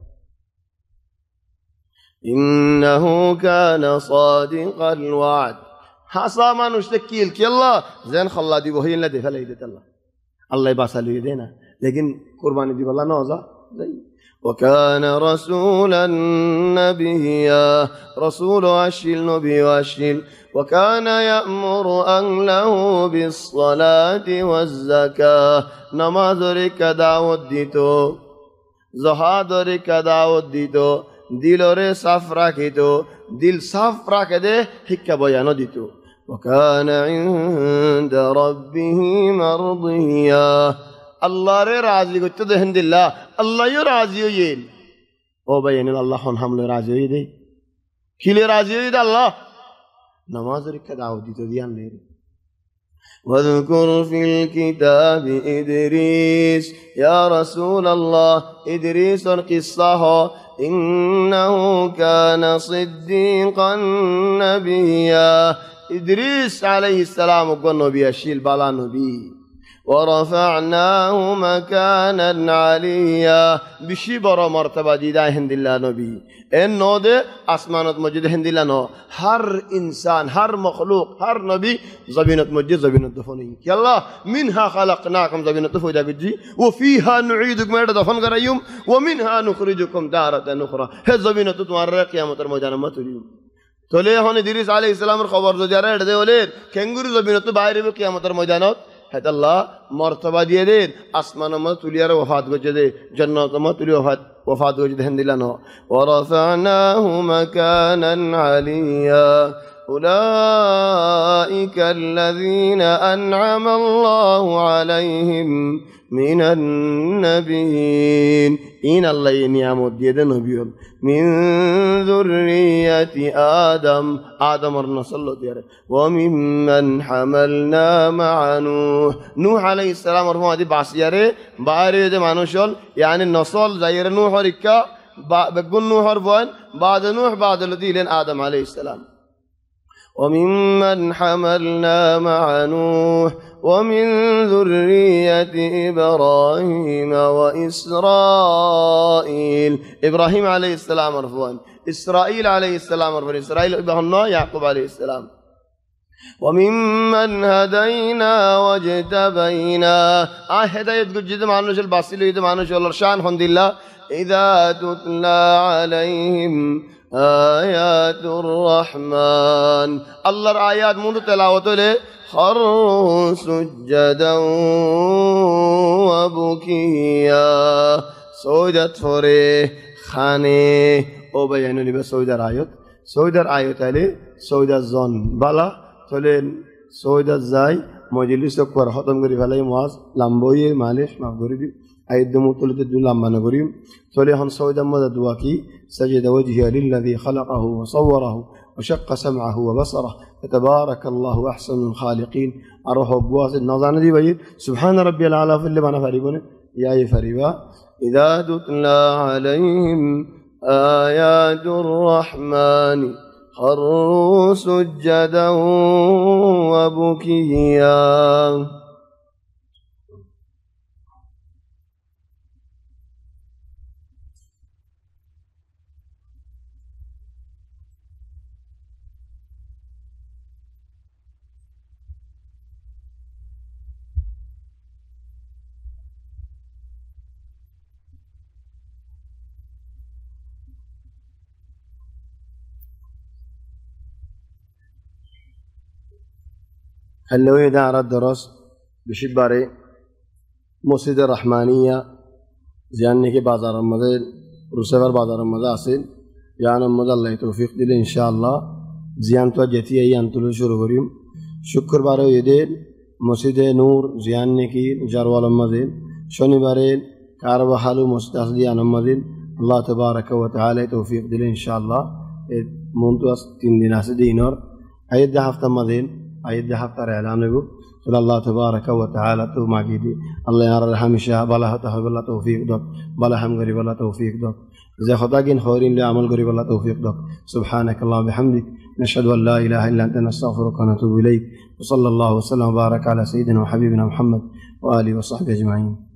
إنه كان صادق الوعد حصى ما نشتكيل كي الله زين خلا دي وهي اللي دفع ليدة الله الله يباسل يدينا لكن قرباني دي والله نوزا وكان رسولا نبيا رسول أشيل نبي أشيل وكان يأمر أهله بالصلاة والزكاة نماز رك دعوت ديتو زهاد رك دعوت ديتو দিলরে সাফ রাখিত দিল সাফ রাখে দে শিক্ষা বয়ানো দিত وكان عند ربه مرضيا الله রে রাজি করতে দেন দিল্লা আল্লাহও রাজি হইল ও বাইন আল্লাহ হন হামলে রাজি হই দে কিলে রাজি হই দে আল্লাহ নামাজ রেখে দাও দিত দিয়ান নে واذكر في الكتاب إدريس يا رسول الله إدريس القصة إنه كان صديقا نبيا إدريس عليه السلام وقال نبي الشيل بلا نبي ورفعناه مكانا عليا بشبر مرتبة جدا هند الله نبي إن نودة أسمانات مجد هند الله نو هر إنسان هر مخلوق هر نبي زبينة مجد زبينة دفنين يا الله منها خلقناكم زبينة دفن جي وفيها نعيدكم إلى دفن قريم ومنها نخرجكم دارة أخرى هذ زبينة تمر قيامة المجانمة اليوم তোলে এখন ইদ্রিস আলাইহিস সালামের খবর যদি আর এটা দে হলে কেঙ্গুরু জমিনত বাইরে কিয়ামতের ময়দানত হেত আল্লাহ মর্তবা দিয়ে দেন আসমানের মধ্যে তুলিয়ার ওফাত করছে দে জান্নাতের মধ্যে তুলি ওফাত করছে দেন দিলানো ওয়ারাফানাহু মাকানান আলিয়া أولئك الذين أنعم الله عليهم من النبيين إن الله نعمت ديد نبيون من ذرية آدم الرسول ديار وممن حملنا مع نوح عليه السلام رفما دي بعصياره باري دي مانوشول يعني النصول زير نوح ركا بقول نوح رفوان بعد نوح بعد الذي لين آدم عليه السلام وممن حملنا مع نوح ومن ذرية إبراهيم وإسرائيل إبراهيم عليه السلام عرفوان إسرائيل عليه السلام عرفوان إسرائيل ابن يعقوب عليه السلام وممن هدينا واجتبينا هداية جد معنوش الباصيل يد معنوش الرشان الحمد لله إذا تتلى عليهم آيات الرحمن الله آيات منذ تلاوته له خروا سجدا وبكيا سجدت فره خانه او بيانو لي سجدر آيات عليه سجدت زون بالا تولين سجدت زاي مجلس كور ختم غري فلاي مواز لامبوي مالش مغري دي আয়াত মুতলতে দুলাম মানে করিম তলে হন সওদার মধ্যে দোয়া কি সাজদা ওয়াজহিয়া লিল্লাযী খালাকাহু ওয়া সাওয়ারাহু ওয়া শাক্কা সামআহু ওয়া বাসারাহু তাবারাকাল্লাহু আহসানুল খালিকিন আর হবওয়াস নজানা দি ভাই সুবহান রাব্বিয়াল আলা ফিল বানা ফারিবনে ইয়াই ফারিবা ইযা তুতলা আলাইহিম আয়াতুর রহমান খারু সুজদান ওয়া বুকিয়া هلو إدارة درس بشباري مسجد الرحمانية زيانة كي بازار رمضان روسفر بازار رمضان أصيل يعني رمضان الله توفيق دل إن شاء الله زيان توجهتي أيام تلو شروع كريم شكر بارو يدين مسجد نور زيانة كي جاروال رمضان شوني بارين كاربا حالو مسجد أصلي عن رمضان الله تبارك وتعالى توفيق دل إن شاء الله منتو أستين ديناس دينار أيد هفته رمضان أيد هفتر إعلان له صلى الله تبارك وتعالى تو معجدي الله يرى الحمشة بلا تهب الله توفيق دك بلا هم غريب الله توفيق دك إذا خطاجين خورين لعمل غريب الله توفيق دك سبحانك اللهم وبحمدك نشهد أن لا إله إلا أنت نستغفرك ونتوب إليك وصلى الله وسلم وبارك على سيدنا وحبيبنا محمد وآله وصحبه أجمعين.